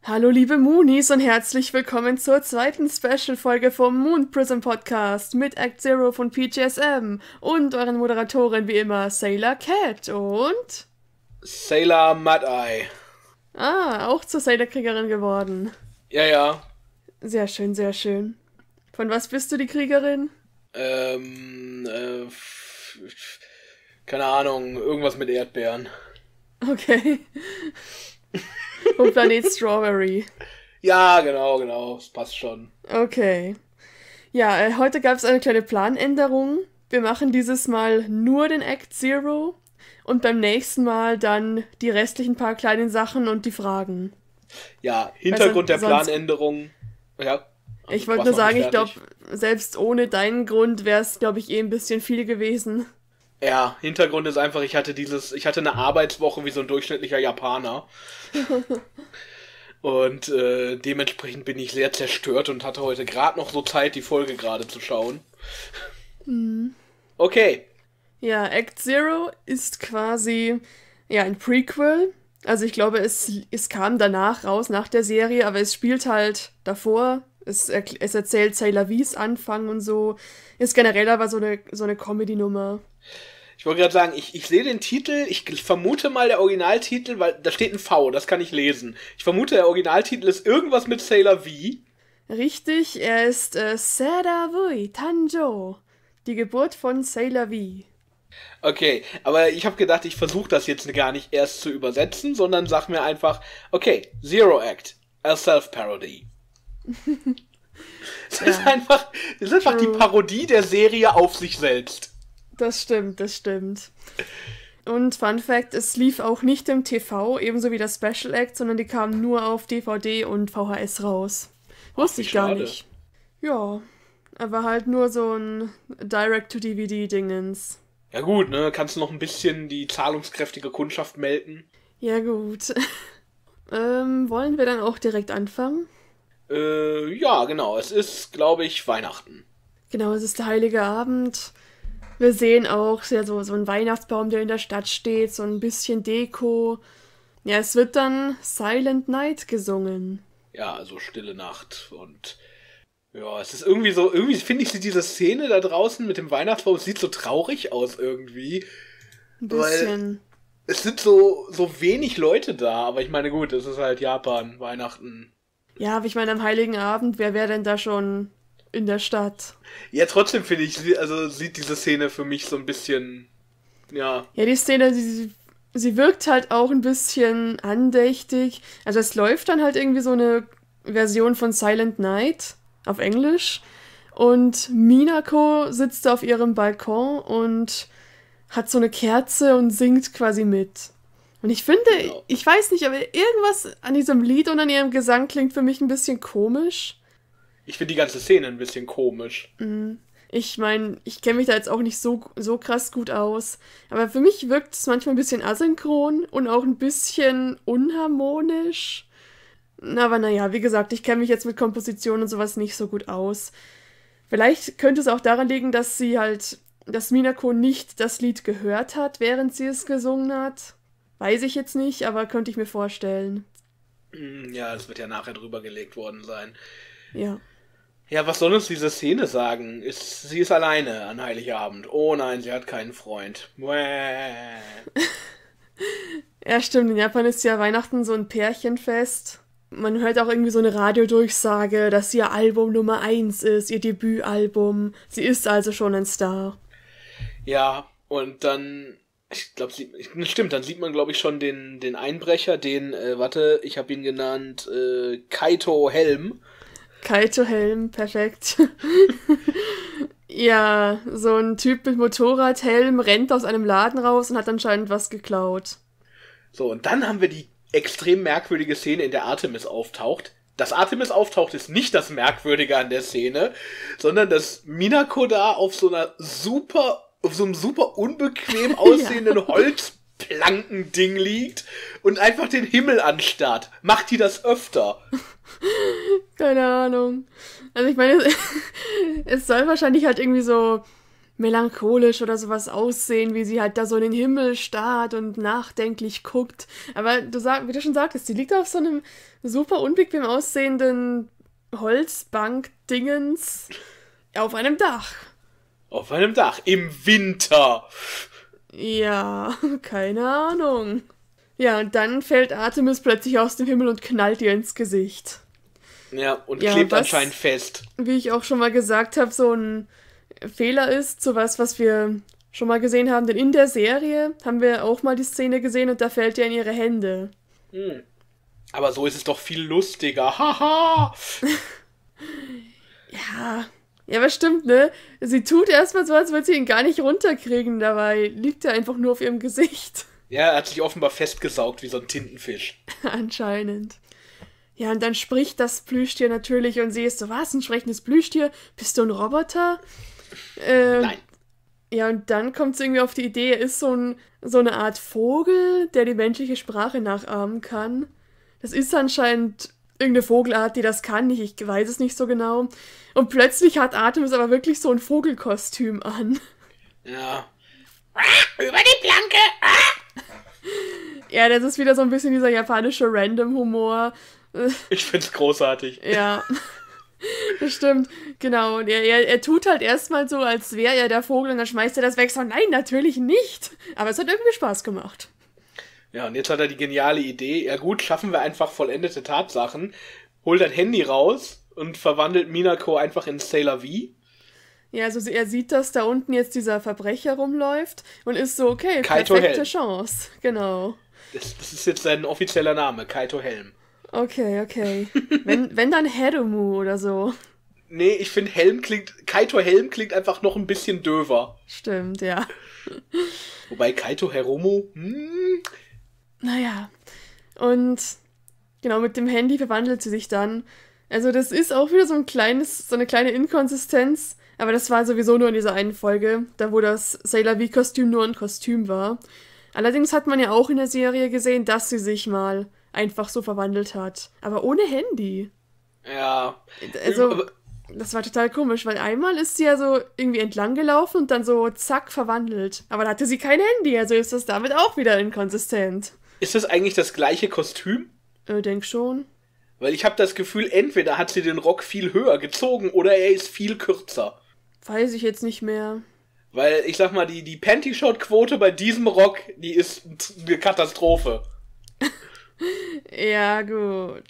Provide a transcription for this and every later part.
Hallo liebe Moonies und herzlich willkommen zur zweiten Special-Folge vom Moon Prism Podcast mit Act Zero von PGSM und euren Moderatorin wie immer Sailor Cat und... Sailor Mud-Eye. auch zur Sailor-Kriegerin geworden. Ja. Sehr schön, sehr schön. Von was bist du die Kriegerin? Keine Ahnung, irgendwas mit Erdbeeren. Okay. Vom Planet Strawberry. Ja, genau, das passt schon. Okay. Ja, heute gab es eine kleine Planänderung. Wir machen dieses Mal nur den Act Zero und beim nächsten Mal dann die restlichen paar kleinen Sachen und die Fragen. Ja, Hintergrund der Planänderung. Ja. Ich wollte nur sagen, ich glaube, selbst ohne deinen Grund wäre es, glaube ich, ein bisschen viel gewesen. Ja, Hintergrund ist einfach, ich hatte eine Arbeitswoche wie so ein durchschnittlicher Japaner. Und dementsprechend bin ich sehr zerstört und hatte heute gerade noch so Zeit, die Folge gerade zu schauen. Okay. Ja, Act Zero ist quasi ein Prequel. Also ich glaube, es kam danach raus, nach der Serie, aber es spielt halt davor. Es erzählt Sailor V's Anfang und so. Ist generell aber so eine Comedy-Nummer. Ich wollte gerade sagen, ich sehe den Titel, ich vermute mal der Originaltitel, weil da steht ein V, das kann ich lesen. Ich vermute, der Originaltitel ist irgendwas mit Sailor V. Richtig, er ist Sailor V Tanjo, die Geburt von Sailor V. Okay, aber ich habe gedacht, ich versuche das jetzt gar nicht erst zu übersetzen, sondern sag mir einfach, okay, Zero Act, a Self-Parody. Das ist einfach die Parodie der Serie auf sich selbst. Das stimmt. Und Fun Fact, es lief auch nicht im TV, ebenso wie das Special Act, sondern die kamen nur auf DVD und VHS raus. Wusste ich gar nicht. Ja, aber halt nur so ein Direct-to-DVD-Dingens. Ja gut, ne, kannst du noch ein bisschen die zahlungskräftige Kundschaft melken? Ja gut. Wollen wir dann auch direkt anfangen? Ja, genau, es ist, glaube ich, Weihnachten. Genau, es ist der Heilige Abend. Wir sehen auch so einen Weihnachtsbaum, der in der Stadt steht, so ein bisschen Deko. Ja, es wird dann Silent Night gesungen. Ja, also Stille Nacht. Und ja, es ist irgendwie finde ich diese Szene da draußen mit dem Weihnachtsbaum, es sieht so traurig aus irgendwie. Ein bisschen. Weil es sind so wenig Leute da, aber ich meine, gut, es ist halt Japan, Weihnachten. Ja, aber ich meine, am Heiligen Abend, wer wäre denn da schon in der Stadt? Ja, trotzdem finde ich, sieht diese Szene für mich so ein bisschen, ja. Ja, die Szene, sie wirkt halt auch ein bisschen andächtig. Also es läuft dann halt irgendwie so eine Version von Silent Night auf Englisch. Und Minako sitzt da auf ihrem Balkon und hat so eine Kerze und singt quasi mit. Und ich finde, Genau. Ich weiß nicht, aber irgendwas an diesem Lied und an ihrem Gesang klingt für mich ein bisschen komisch. Ich finde die ganze Szene ein bisschen komisch. Ich meine, ich kenne mich da jetzt auch nicht so krass gut aus. Aber für mich wirkt es manchmal ein bisschen asynchron und auch ein bisschen unharmonisch. Aber naja, wie gesagt, ich kenne mich jetzt mit Komposition und sowas nicht so gut aus. Vielleicht könnte es auch daran liegen, dass Minako nicht das Lied gehört hat, während sie es gesungen hat. Weiß ich jetzt nicht, aber könnte ich mir vorstellen. Ja, es wird ja nachher drüber gelegt worden sein. Ja. Ja, was soll uns diese Szene sagen? Sie ist alleine an Heiligabend. Oh nein, sie hat keinen Freund. Ja, stimmt. In Japan ist ja Weihnachten so ein Pärchenfest. Man hört auch irgendwie so eine Radiodurchsage, dass ihr Album Nummer 1 ist, ihr Debütalbum. Sie ist also schon ein Star. Ja, und dann, ich glaube, stimmt, dann sieht man, glaube ich, schon den Einbrecher, ich habe ihn genannt, Kaito Helm. Kaito Helm, perfekt. Ja, so ein Typ mit Motorradhelm rennt aus einem Laden raus und hat anscheinend was geklaut. So, und dann haben wir die extrem merkwürdige Szene, in der Artemis auftaucht. Dass Artemis auftaucht, ist nicht das Merkwürdige an der Szene, sondern dass Minako da auf so einem super unbequem aussehenden Holzplankending liegt und einfach den Himmel anstarrt. Macht die das öfter? Keine Ahnung. Also ich meine, es soll wahrscheinlich halt irgendwie so melancholisch oder sowas aussehen, wie sie halt da so in den Himmel starrt und nachdenklich guckt. Aber wie du schon sagtest, die liegt auf so einem super unbequem aussehenden Holzbank-Dingens auf einem Dach. Auf einem Dach, im Winter. Ja, keine Ahnung. Ja, und dann fällt Artemis plötzlich aus dem Himmel und knallt ihr ins Gesicht. Ja, und klebt anscheinend fest. Wie ich auch schon mal gesagt habe, so ein Fehler ist, sowas, was wir schon mal gesehen haben. Denn in der Serie haben wir auch mal die Szene gesehen und da fällt ihr in ihre Hände. Aber so ist es doch viel lustiger. Haha! Ja, aber stimmt, ne? Sie tut erstmal so, als würde sie ihn gar nicht runterkriegen. Dabei liegt er einfach nur auf ihrem Gesicht. Ja, er hat sich offenbar festgesaugt wie so ein Tintenfisch. Anscheinend. Ja, und dann spricht das Plüschtier natürlich und sie ist so, was, ein sprechendes Plüschtier? Bist du ein Roboter? Nein. Ja, und dann kommt sie irgendwie auf die Idee, er ist so eine Art Vogel, der die menschliche Sprache nachahmen kann. Das ist anscheinend irgendeine Vogelart, die das kann. Ich weiß es nicht so genau. Und plötzlich hat Artemis aber wirklich so ein Vogelkostüm an. Ja. Über die Planke! Ja, das ist wieder so ein bisschen dieser japanische Random-Humor. Ich find's großartig. Ja, das stimmt. Genau, und er tut halt erstmal so, als wäre er der Vogel und dann schmeißt er das weg. So, nein, natürlich nicht. Aber es hat irgendwie Spaß gemacht. Ja, und jetzt hat er die geniale Idee, ja gut, schaffen wir einfach vollendete Tatsachen, holt ein Handy raus und verwandelt Minako einfach in Sailor V. Ja, also er sieht, dass da unten jetzt dieser Verbrecher rumläuft und ist so, okay, Kaito perfekte Helm. Chance. Genau. Das ist jetzt sein offizieller Name, Kaito Helm. Okay. Wenn dann Herumu oder so. Nee, ich finde Kaito Helm klingt einfach noch ein bisschen döver. Stimmt, ja. Wobei Kaito Herumu, Naja. Und genau, mit dem Handy verwandelt sie sich dann. Also das ist auch wieder so eine kleine Inkonsistenz. Aber das war sowieso nur in dieser einen Folge, da wo das Sailor V-Kostüm nur ein Kostüm war. Allerdings hat man ja auch in der Serie gesehen, dass sie sich mal einfach so verwandelt hat. Aber ohne Handy. Ja. Also, das war total komisch, weil einmal ist sie ja so irgendwie entlang gelaufen und dann so zack verwandelt. Aber da hatte sie kein Handy, also ist das damit auch wieder inkonsistent. Ist das eigentlich das gleiche Kostüm? Denk schon. Weil ich habe das Gefühl, entweder hat sie den Rock viel höher gezogen oder er ist viel kürzer. Weiß ich jetzt nicht mehr. Weil, ich sag mal, die Panty-Shot-Quote bei diesem Rock, die ist eine Katastrophe. Ja, gut.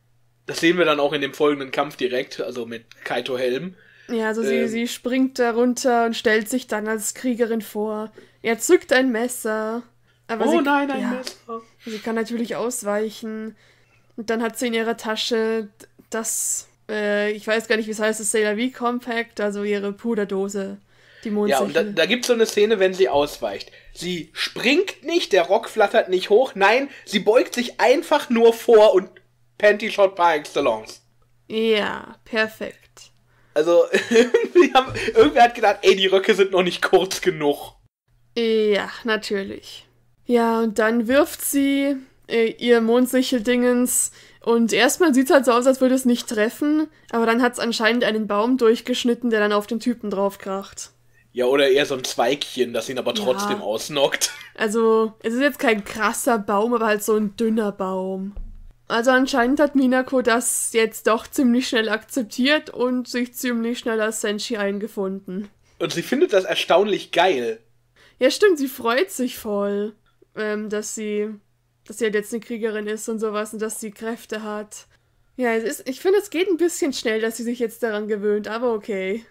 Das sehen wir dann auch in dem folgenden Kampf direkt, also mit Kaito Helm. Ja, also sie springt da runter und stellt sich dann als Kriegerin vor. Er zückt ein Messer. Aber ein Messer. Sie kann natürlich ausweichen. Und dann hat sie in ihrer Tasche das, ich weiß gar nicht, wie es heißt, das Sailor V Compact, also ihre Puderdose. Die Mondsichel. Ja, und da gibt's so eine Szene, wenn sie ausweicht. Sie springt nicht, der Rock flattert nicht hoch, nein, sie beugt sich einfach nur vor und Panty Shot par excellence. Ja, perfekt. Also, irgendwer hat gedacht, ey, die Röcke sind noch nicht kurz genug. Ja, natürlich. Ja, und dann wirft sie ihr Mondsichel-Dingens und erstmal sieht es halt so aus, als würde es nicht treffen, aber dann hat es anscheinend einen Baum durchgeschnitten, der dann auf den Typen draufkracht. Ja, oder eher so ein Zweigchen, das ihn aber trotzdem ausnockt. Also, es ist jetzt kein krasser Baum, aber halt so ein dünner Baum. Also anscheinend hat Minako das jetzt doch ziemlich schnell akzeptiert und sich ziemlich schnell als Senshi eingefunden. Und sie findet das erstaunlich geil. Ja, stimmt, sie freut sich voll, dass sie halt jetzt eine Kriegerin ist und sowas und dass sie Kräfte hat. Ja, ich finde, es geht ein bisschen schnell, dass sie sich jetzt daran gewöhnt, aber okay.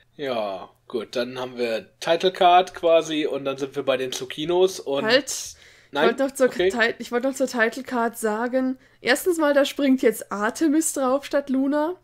Ja, gut, dann haben wir Title Card quasi und dann sind wir bei den Tsukinos und... Halt, Nein? Ich wollte noch zur Title Card sagen, erstens mal, da springt jetzt Artemis drauf statt Luna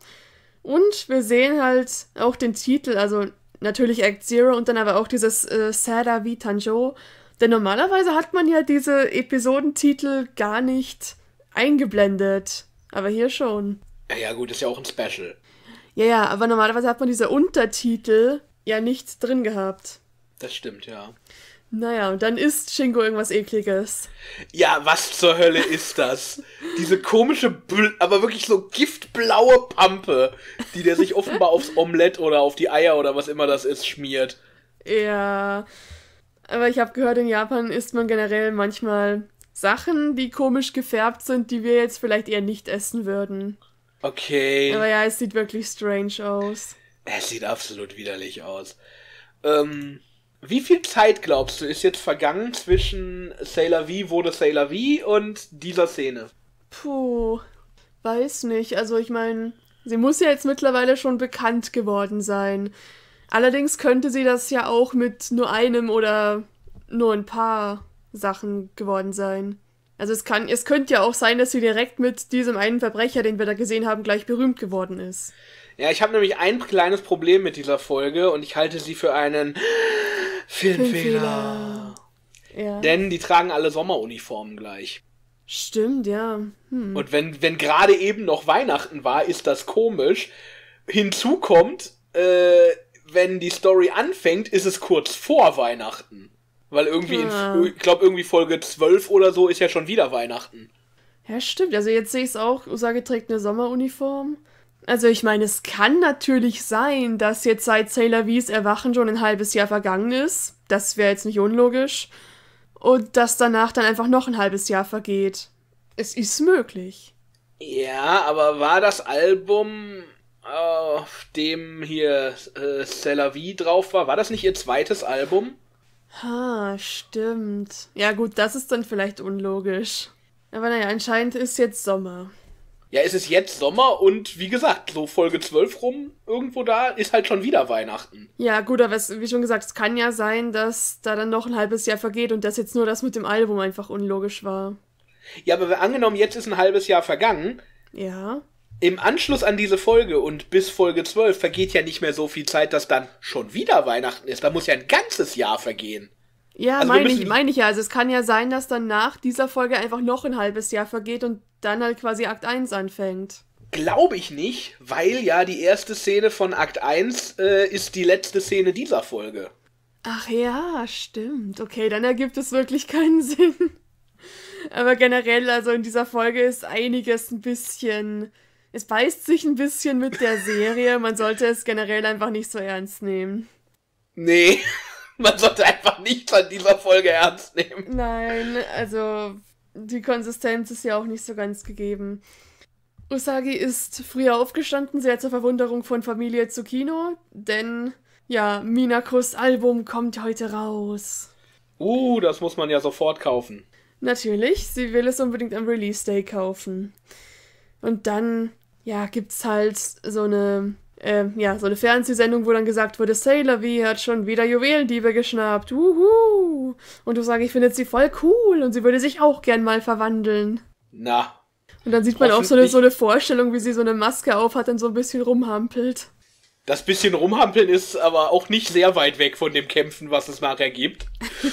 und wir sehen halt auch den Titel, also natürlich Act Zero und dann aber auch dieses Sada V Tanjo, denn normalerweise hat man ja diese Episodentitel gar nicht eingeblendet, aber hier schon. Ja gut, ist ja auch ein Special. Ja, aber normalerweise hat man diese Untertitel ja nicht drin gehabt. Das stimmt, ja. Naja, und dann isst Shingo irgendwas Ekliges. Ja, was zur Hölle ist das? Diese komische, aber wirklich so giftblaue Pampe, die der sich offenbar aufs Omelett oder auf die Eier oder was immer das ist, schmiert. Ja, aber ich habe gehört, in Japan isst man generell manchmal Sachen, die komisch gefärbt sind, die wir jetzt vielleicht eher nicht essen würden. Okay. Aber ja, es sieht wirklich strange aus. Es sieht absolut widerlich aus. Wie viel Zeit, glaubst du, ist jetzt vergangen zwischen Sailor V wurde Sailor V und dieser Szene? Puh, weiß nicht. Also ich meine, sie muss ja jetzt mittlerweile schon bekannt geworden sein. Allerdings könnte sie das ja auch mit nur einem oder nur ein paar Sachen geworden sein. Also es könnte ja auch sein, dass sie direkt mit diesem einen Verbrecher, den wir da gesehen haben, gleich berühmt geworden ist. Ja, ich habe nämlich ein kleines Problem mit dieser Folge und ich halte sie für einen Filmfehler. Ja. Denn die tragen alle Sommeruniformen gleich. Stimmt, ja. Und wenn gerade eben noch Weihnachten war, ist das komisch. Hinzu kommt, wenn die Story anfängt, ist es kurz vor Weihnachten. Weil irgendwie, ich glaube irgendwie Folge 12 oder so ist ja schon wieder Weihnachten. Ja, stimmt. Also jetzt sehe ich es auch. Usagi trägt eine Sommeruniform. Also ich meine, es kann natürlich sein, dass jetzt seit Sailor V's Erwachen schon ein halbes Jahr vergangen ist. Das wäre jetzt nicht unlogisch. Und dass danach dann einfach noch ein halbes Jahr vergeht. Es ist möglich. Ja, aber war das Album, auf dem hier Sailor V drauf war das nicht ihr zweites Album? Stimmt. Ja gut, das ist dann vielleicht unlogisch. Aber naja, anscheinend ist jetzt Sommer. Ja, es ist jetzt Sommer und wie gesagt, so Folge 12 rum, irgendwo da, ist halt schon wieder Weihnachten. Ja gut, aber wie schon gesagt, es kann ja sein, dass da dann noch ein halbes Jahr vergeht und dass jetzt nur das mit dem Album einfach unlogisch war. Ja, aber angenommen, jetzt ist ein halbes Jahr vergangen. Ja. Im Anschluss an diese Folge und bis Folge 12 vergeht ja nicht mehr so viel Zeit, dass dann schon wieder Weihnachten ist. Da muss ja ein ganzes Jahr vergehen. Ja, also meine ich ja. Also es kann ja sein, dass dann nach dieser Folge einfach noch ein halbes Jahr vergeht und dann halt quasi Akt 1 anfängt. Glaube ich nicht, weil ja die erste Szene von Akt 1 ist die letzte Szene dieser Folge. Ach ja, stimmt. Okay, dann ergibt es wirklich keinen Sinn. Aber generell, also in dieser Folge ist einiges ein bisschen... Es beißt sich ein bisschen mit der Serie. Man sollte es generell einfach nicht so ernst nehmen. Nee, man sollte einfach nichts an dieser Folge ernst nehmen. Nein, also die Konsistenz ist ja auch nicht so ganz gegeben. Usagi ist früher aufgestanden, sehr zur Verwunderung von Familie Tsukino, denn, ja, Minakos Album kommt heute raus. Das muss man ja sofort kaufen. Natürlich, sie will es unbedingt am Release Day kaufen. Und dann, ja, gibt's halt so eine Fernsehsendung, wo dann gesagt wurde, Sailor V hat schon wieder Juwelendiebe geschnappt. Wuhu! Und Usagi findet sie voll cool und sie würde sich auch gern mal verwandeln. Na. Und dann sieht man auch so eine Vorstellung, wie sie so eine Maske aufhat und so ein bisschen rumhampelt. Das bisschen rumhampeln ist aber auch nicht sehr weit weg von dem Kämpfen, was es nachher gibt.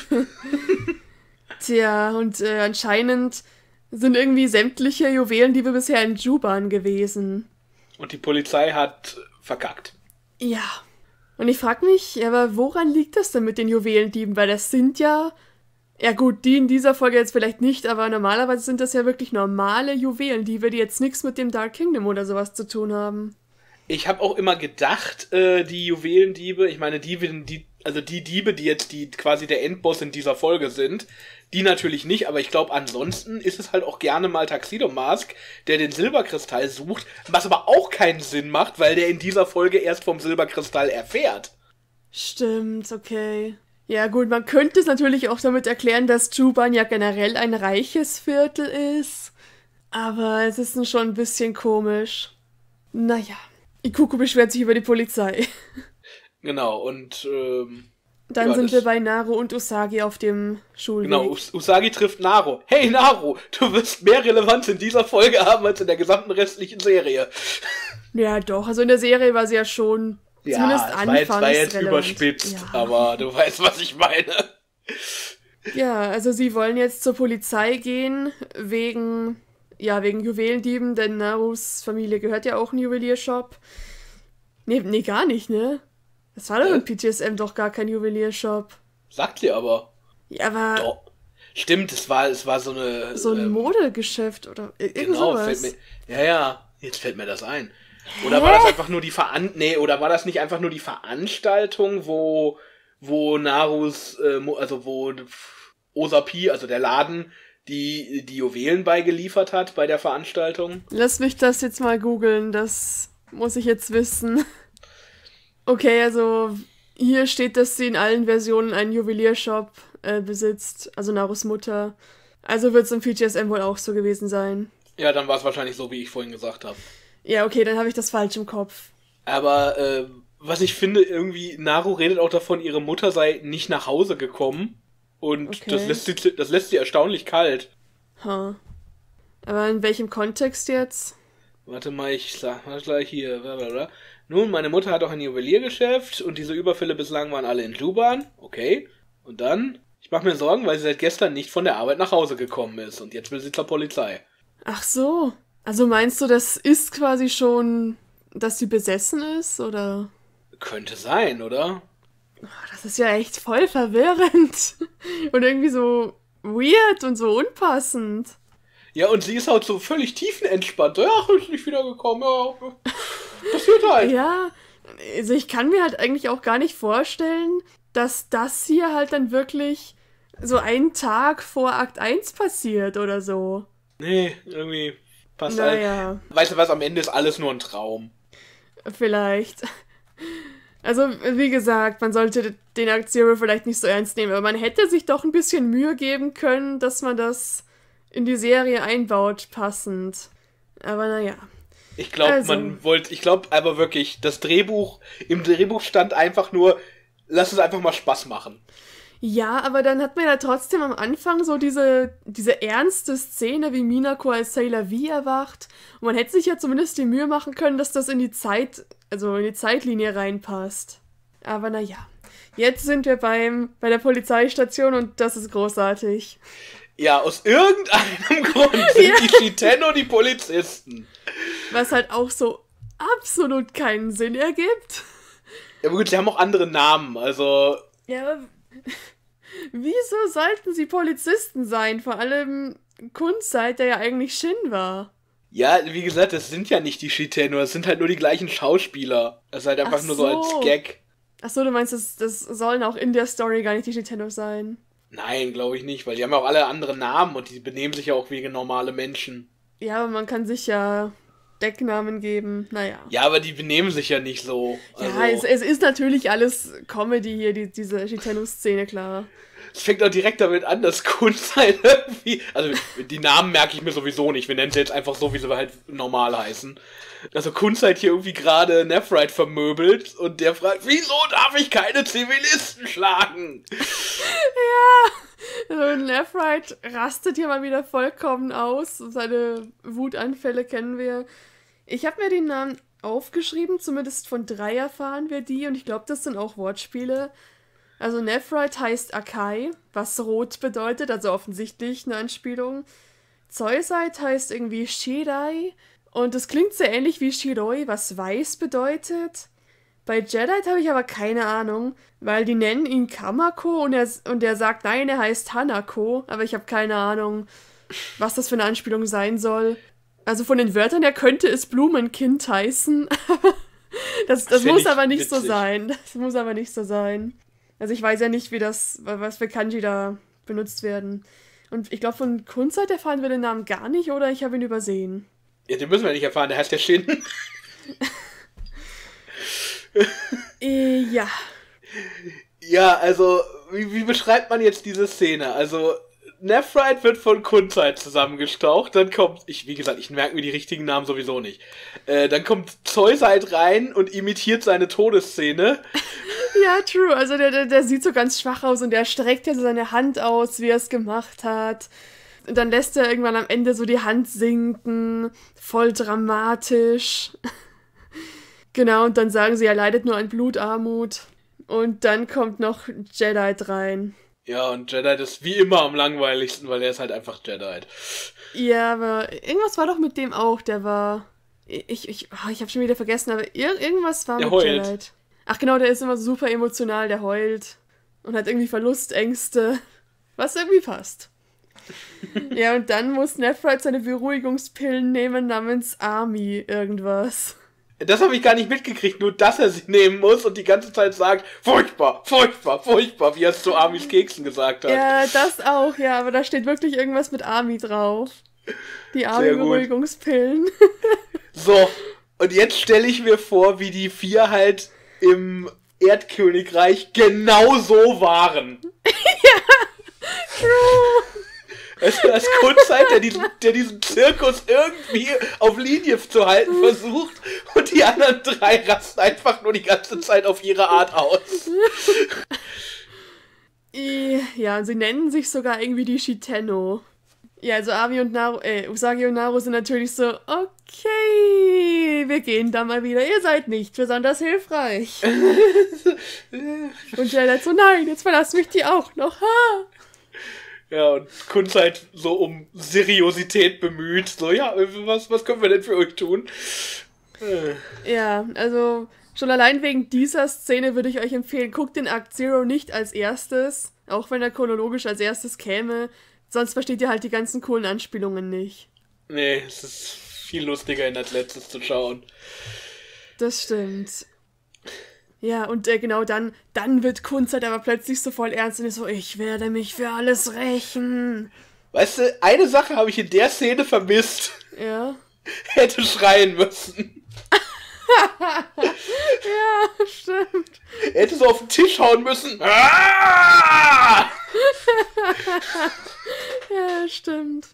Tja, und anscheinend sind irgendwie sämtliche Juwelendiebe bisher in Juban gewesen. Und die Polizei hat verkackt. Ja. Und ich frag mich, aber woran liegt das denn mit den Juwelendieben? Weil das sind ja gut, die in dieser Folge jetzt vielleicht nicht, aber normalerweise sind das ja wirklich normale Juwelendiebe, die jetzt nichts mit dem Dark Kingdom oder sowas zu tun haben. Ich habe auch immer gedacht, die Juwelendiebe, ich meine, die Diebe, die jetzt quasi der Endboss in dieser Folge sind, die natürlich nicht, aber ich glaube, ansonsten ist es halt auch gerne mal Tuxedo Mask, der den Silberkristall sucht, was aber auch keinen Sinn macht, weil der in dieser Folge erst vom Silberkristall erfährt. Stimmt, okay. Ja gut, man könnte es natürlich auch damit erklären, dass Juban ja generell ein reiches Viertel ist, aber es ist schon ein bisschen komisch. Naja, Ikuko beschwert sich über die Polizei. Genau, und dann sind wir bei Naro und Usagi auf dem Schulweg. Genau, Usagi trifft Naro. Hey Naro, du wirst mehr Relevanz in dieser Folge haben als in der gesamten restlichen Serie. Ja doch, also in der Serie war sie ja schon zumindest anfangs war jetzt relevant. Überspitzt, ja. Aber du weißt, was ich meine. Ja, also sie wollen jetzt zur Polizei gehen, wegen Juwelendieben, denn Narus Familie gehört ja auch ein Juweliershop. Nee, gar nicht, ne? Das war doch in PTSM doch gar kein Juweliershop. Sagt sie aber. Ja, aber... Doch. Stimmt, es war so eine... So ein Modegeschäft oder irgend sowas. Jetzt fällt mir das ein. Oder war das einfach nur die Veranstaltung, wo wo Narus, also wo Osapi, also der Laden, die Juwelen beigeliefert hat bei der Veranstaltung. Lass mich das jetzt mal googeln, das muss ich jetzt wissen. Okay, also hier steht, dass sie in allen Versionen einen Juweliershop besitzt, also Narus Mutter. Also wird es im VGSM wohl auch so gewesen sein. Ja, dann war es wahrscheinlich so, wie ich vorhin gesagt habe. Ja, okay, dann habe ich das falsch im Kopf. Aber was ich finde, irgendwie, Naru redet auch davon, ihre Mutter sei nicht nach Hause gekommen. Und Okay. das lässt sie erstaunlich kalt. Ha. Aber in welchem Kontext jetzt? Warte mal, ich sag mal gleich hier. Blablabla. Nun, meine Mutter hat auch ein Juweliergeschäft und diese Überfälle bislang waren alle in Duban. Okay. Und dann? Ich mache mir Sorgen, weil sie seit gestern nicht von der Arbeit nach Hause gekommen ist. Und jetzt will sie zur Polizei. Ach so. Also meinst du, das ist quasi schon, dass sie besessen ist, oder? Könnte sein, oder? Das ist ja echt voll verwirrend. Und irgendwie so weird und so unpassend. Ja, und sie ist halt so völlig tiefenentspannt. Ja, ist nicht wiedergekommen. Ja, passiert halt. Ja, also ich kann mir halt eigentlich auch gar nicht vorstellen, dass das hier halt dann wirklich so einen Tag vor Akt 1 passiert oder so. Nee, irgendwie passt Naja, Weißt du was, am Ende ist alles nur ein Traum. vielleicht. Also, wie gesagt, man sollte den Akt Zero vielleicht nicht so ernst nehmen, aber man hätte sich doch ein bisschen Mühe geben können, dass man das in die Serie einbaut, passend. Aber naja. Ich glaube, ich glaube aber wirklich, im Drehbuch stand einfach nur, lass es einfach mal Spaß machen. Ja, aber dann hat man ja trotzdem am Anfang so diese ernste Szene, wie Minako als Sailor V erwacht. Und man hätte sich ja zumindest die Mühe machen können, dass das in die Zeitlinie reinpasst. Aber naja. Jetzt sind wir bei der Polizeistation und das ist großartig. Ja, aus irgendeinem Grund sind die Shitenno die Polizisten. Was halt auch so absolut keinen Sinn ergibt. Ja, aber gut, sie haben auch andere Namen, also. Ja, aber wieso sollten sie Polizisten sein? Vor allem Kunzeit, der ja eigentlich Shin war. Ja, wie gesagt, das sind ja nicht die Shitenno, das sind halt nur die gleichen Schauspieler. Das ist halt einfach nur so als Gag. Achso, du meinst, das sollen auch in der Story gar nicht die Shitenno sein? Nein, glaube ich nicht, weil die haben ja auch alle andere Namen und die benehmen sich ja auch wie normale Menschen. Ja, aber man kann sich ja Decknamen geben, naja. Ja, aber die benehmen sich ja nicht so. Ja, es ist natürlich alles Comedy hier, diese Shitenno-Szene, klar. Es fängt auch direkt damit an, dass Kunzeit irgendwie. Also, die Namen merke ich mir sowieso nicht. Wir nennen sie jetzt einfach so, wie sie halt normal heißen. Also, Kunzeit hier irgendwie gerade Nephrite vermöbelt und der fragt, wieso darf ich keine Zivilisten schlagen? Ja, also Nephrite rastet hier mal wieder vollkommen aus. Seine Wutanfälle kennen wir. Ich habe mir den Namen aufgeschrieben, zumindest von 3 erfahren wir die und ich glaube, das sind auch Wortspiele. Also Nephrite heißt Akai, was rot bedeutet, also offensichtlich eine Anspielung. Zeusite heißt irgendwie Shirai und das klingt sehr ähnlich wie Shiroi, was weiß bedeutet. Bei Jadeite habe ich aber keine Ahnung, weil die nennen ihn Kamako und er sagt, nein, er heißt Hanako, aber ich habe keine Ahnung, was das für eine Anspielung sein soll. Also von den Wörtern her könnte es Blumenkind heißen. Das muss aber nicht so sein. Das muss aber nicht so sein. Also ich weiß ja nicht, was für Kanji da benutzt werden. Und ich glaube, von Kunzeit erfahren wir den Namen gar nicht, oder ich habe ihn übersehen. Ja, den müssen wir nicht erfahren, der heißt ja Shin. Ja. Ja, also, wie beschreibt man jetzt diese Szene? Also, Nephrite wird von Kunzeit zusammengestaucht, dann kommt, wie gesagt, ich merke mir die richtigen Namen sowieso nicht. Dann kommt Zeusite rein und imitiert seine Todesszene. Ja, true. Also der sieht so ganz schwach aus und der streckt ja so seine Hand aus, wie er es gemacht hat. Und dann lässt er irgendwann am Ende so die Hand sinken, voll dramatisch. Genau, und dann sagen sie, er leidet nur an Blutarmut. Und dann kommt noch Jadeite rein. Ja, und Jadeite ist wie immer am langweiligsten, weil er ist halt einfach Jadeite. Ja, aber irgendwas war doch mit dem auch, der war... Ich habe schon wieder vergessen, aber irgendwas war der mit heult. Jadeite. Ach genau, der ist immer super emotional, der heult. Und hat irgendwie Verlustängste. Was irgendwie passt. Ja, und dann muss Nephrite seine Beruhigungspillen nehmen namens Army irgendwas. Das habe ich gar nicht mitgekriegt, nur dass er sie nehmen muss und die ganze Zeit sagt, furchtbar, furchtbar, furchtbar, wie er es zu Armys Keksen gesagt hat. Ja, das auch, ja, aber da steht wirklich irgendwas mit Army drauf. Die Army-Beruhigungspillen. So, und jetzt stelle ich mir vor, wie die 4 halt im Erdkönigreich genau so waren. Ja, true. Also das Kundzeit, der diesen Zirkus irgendwie auf Linie zu halten versucht und die anderen 3 rasten einfach nur die ganze Zeit auf ihre Art aus. Ja, und sie nennen sich sogar irgendwie die Shitenno. Ja, also Usagi und Naru sind natürlich so, okay, wir gehen da mal wieder, ihr seid nicht besonders hilfreich. Und Janet so, nein, jetzt verlassen mich die auch noch, ha! Ja, und Kundzeit so um Seriosität bemüht. So, ja, was können wir denn für euch tun? Ja, also schon allein wegen dieser Szene würde ich euch empfehlen, guckt den Akt Zero nicht als erstes, auch wenn er chronologisch als erstes käme. Sonst versteht ihr halt die ganzen coolen Anspielungen nicht. Nee, es ist viel lustiger, ihn als letztes zu schauen. Das stimmt. Ja, und genau dann wird Kundzeit aber plötzlich so voll ernst und ist so, ich werde mich für alles rächen. Weißt du, eine Sache habe ich in der Szene vermisst. Ja. Hätte schreien müssen. Ja, stimmt. Er hätte so auf den Tisch hauen müssen. Ah! Ja, stimmt.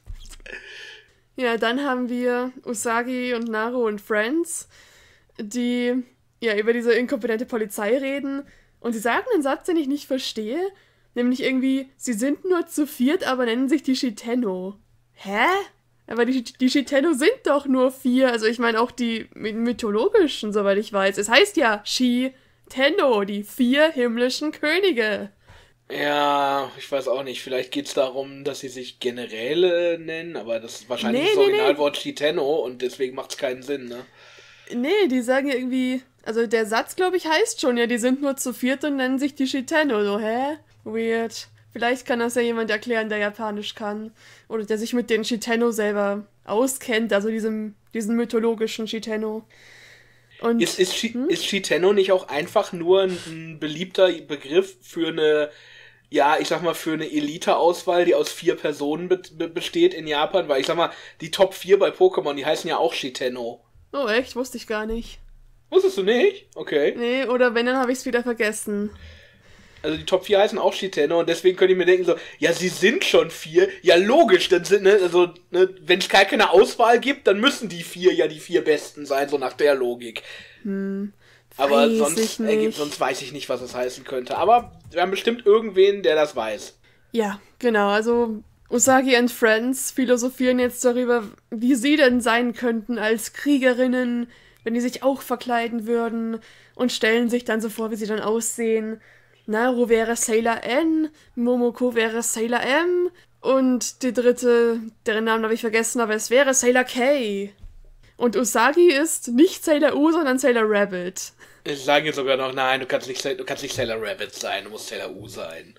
Ja, dann haben wir Usagi und Naru und Friends, die ja über diese inkompetente Polizei reden und sie sagen einen Satz, den ich nicht verstehe, nämlich irgendwie, sie sind nur zu 4, aber nennen sich die Shitenno. Hä? Aber die Shitenno sind doch nur 4, also ich meine auch die mythologischen, soweit ich weiß. Es heißt ja Shitenno, die 4 himmlischen Könige. Ja, ich weiß auch nicht. Vielleicht geht es darum, dass sie sich Generäle nennen, aber das ist wahrscheinlich das Originalwort Shitenno und deswegen macht es keinen Sinn, ne? Nee, die sagen ja irgendwie, also der Satz, glaube ich, heißt schon ja, die sind nur zu 4 und nennen sich die Shitenno. So, hä? Weird. Vielleicht kann das ja jemand erklären, der Japanisch kann. Oder der sich mit den Shitenno selber auskennt, also diesen mythologischen Shitenno. Und, ist Shitenno nicht auch einfach nur ein beliebter Begriff für eine, ja, ich sag mal, für eine Elite-Auswahl, die aus 4 Personen besteht in Japan? Weil ich sag mal, die Top 4 bei Pokémon, die heißen ja auch Shitenno. Oh, echt? Wusste ich gar nicht. Wusstest du nicht? Okay. Nee, oder wenn, dann habe ich es wieder vergessen. Also die Top 4 heißen auch Shitenno und deswegen könnte ich mir denken so, ja, sie sind schon 4. Ja, logisch, dann sind, ne, also, ne, wenn es gar keine Auswahl gibt, dann müssen die 4 ja die 4 Besten sein, so nach der Logik. Aber sonst weiß ich nicht, was es heißen könnte. Aber wir haben bestimmt irgendwen, der das weiß. Ja, genau, also Usagi and Friends philosophieren jetzt darüber, wie sie denn sein könnten als Kriegerinnen, wenn die sich auch verkleiden würden und stellen sich dann so vor, wie sie dann aussehen. Naru wäre Sailor N, Momoko wäre Sailor M und die dritte, deren Namen habe ich vergessen, aber es wäre Sailor K. Und Usagi ist nicht Sailor U, sondern Sailor Rabbit. Ich sage sogar noch, nein, du kannst nicht Sailor Rabbit sein, du musst Sailor U sein.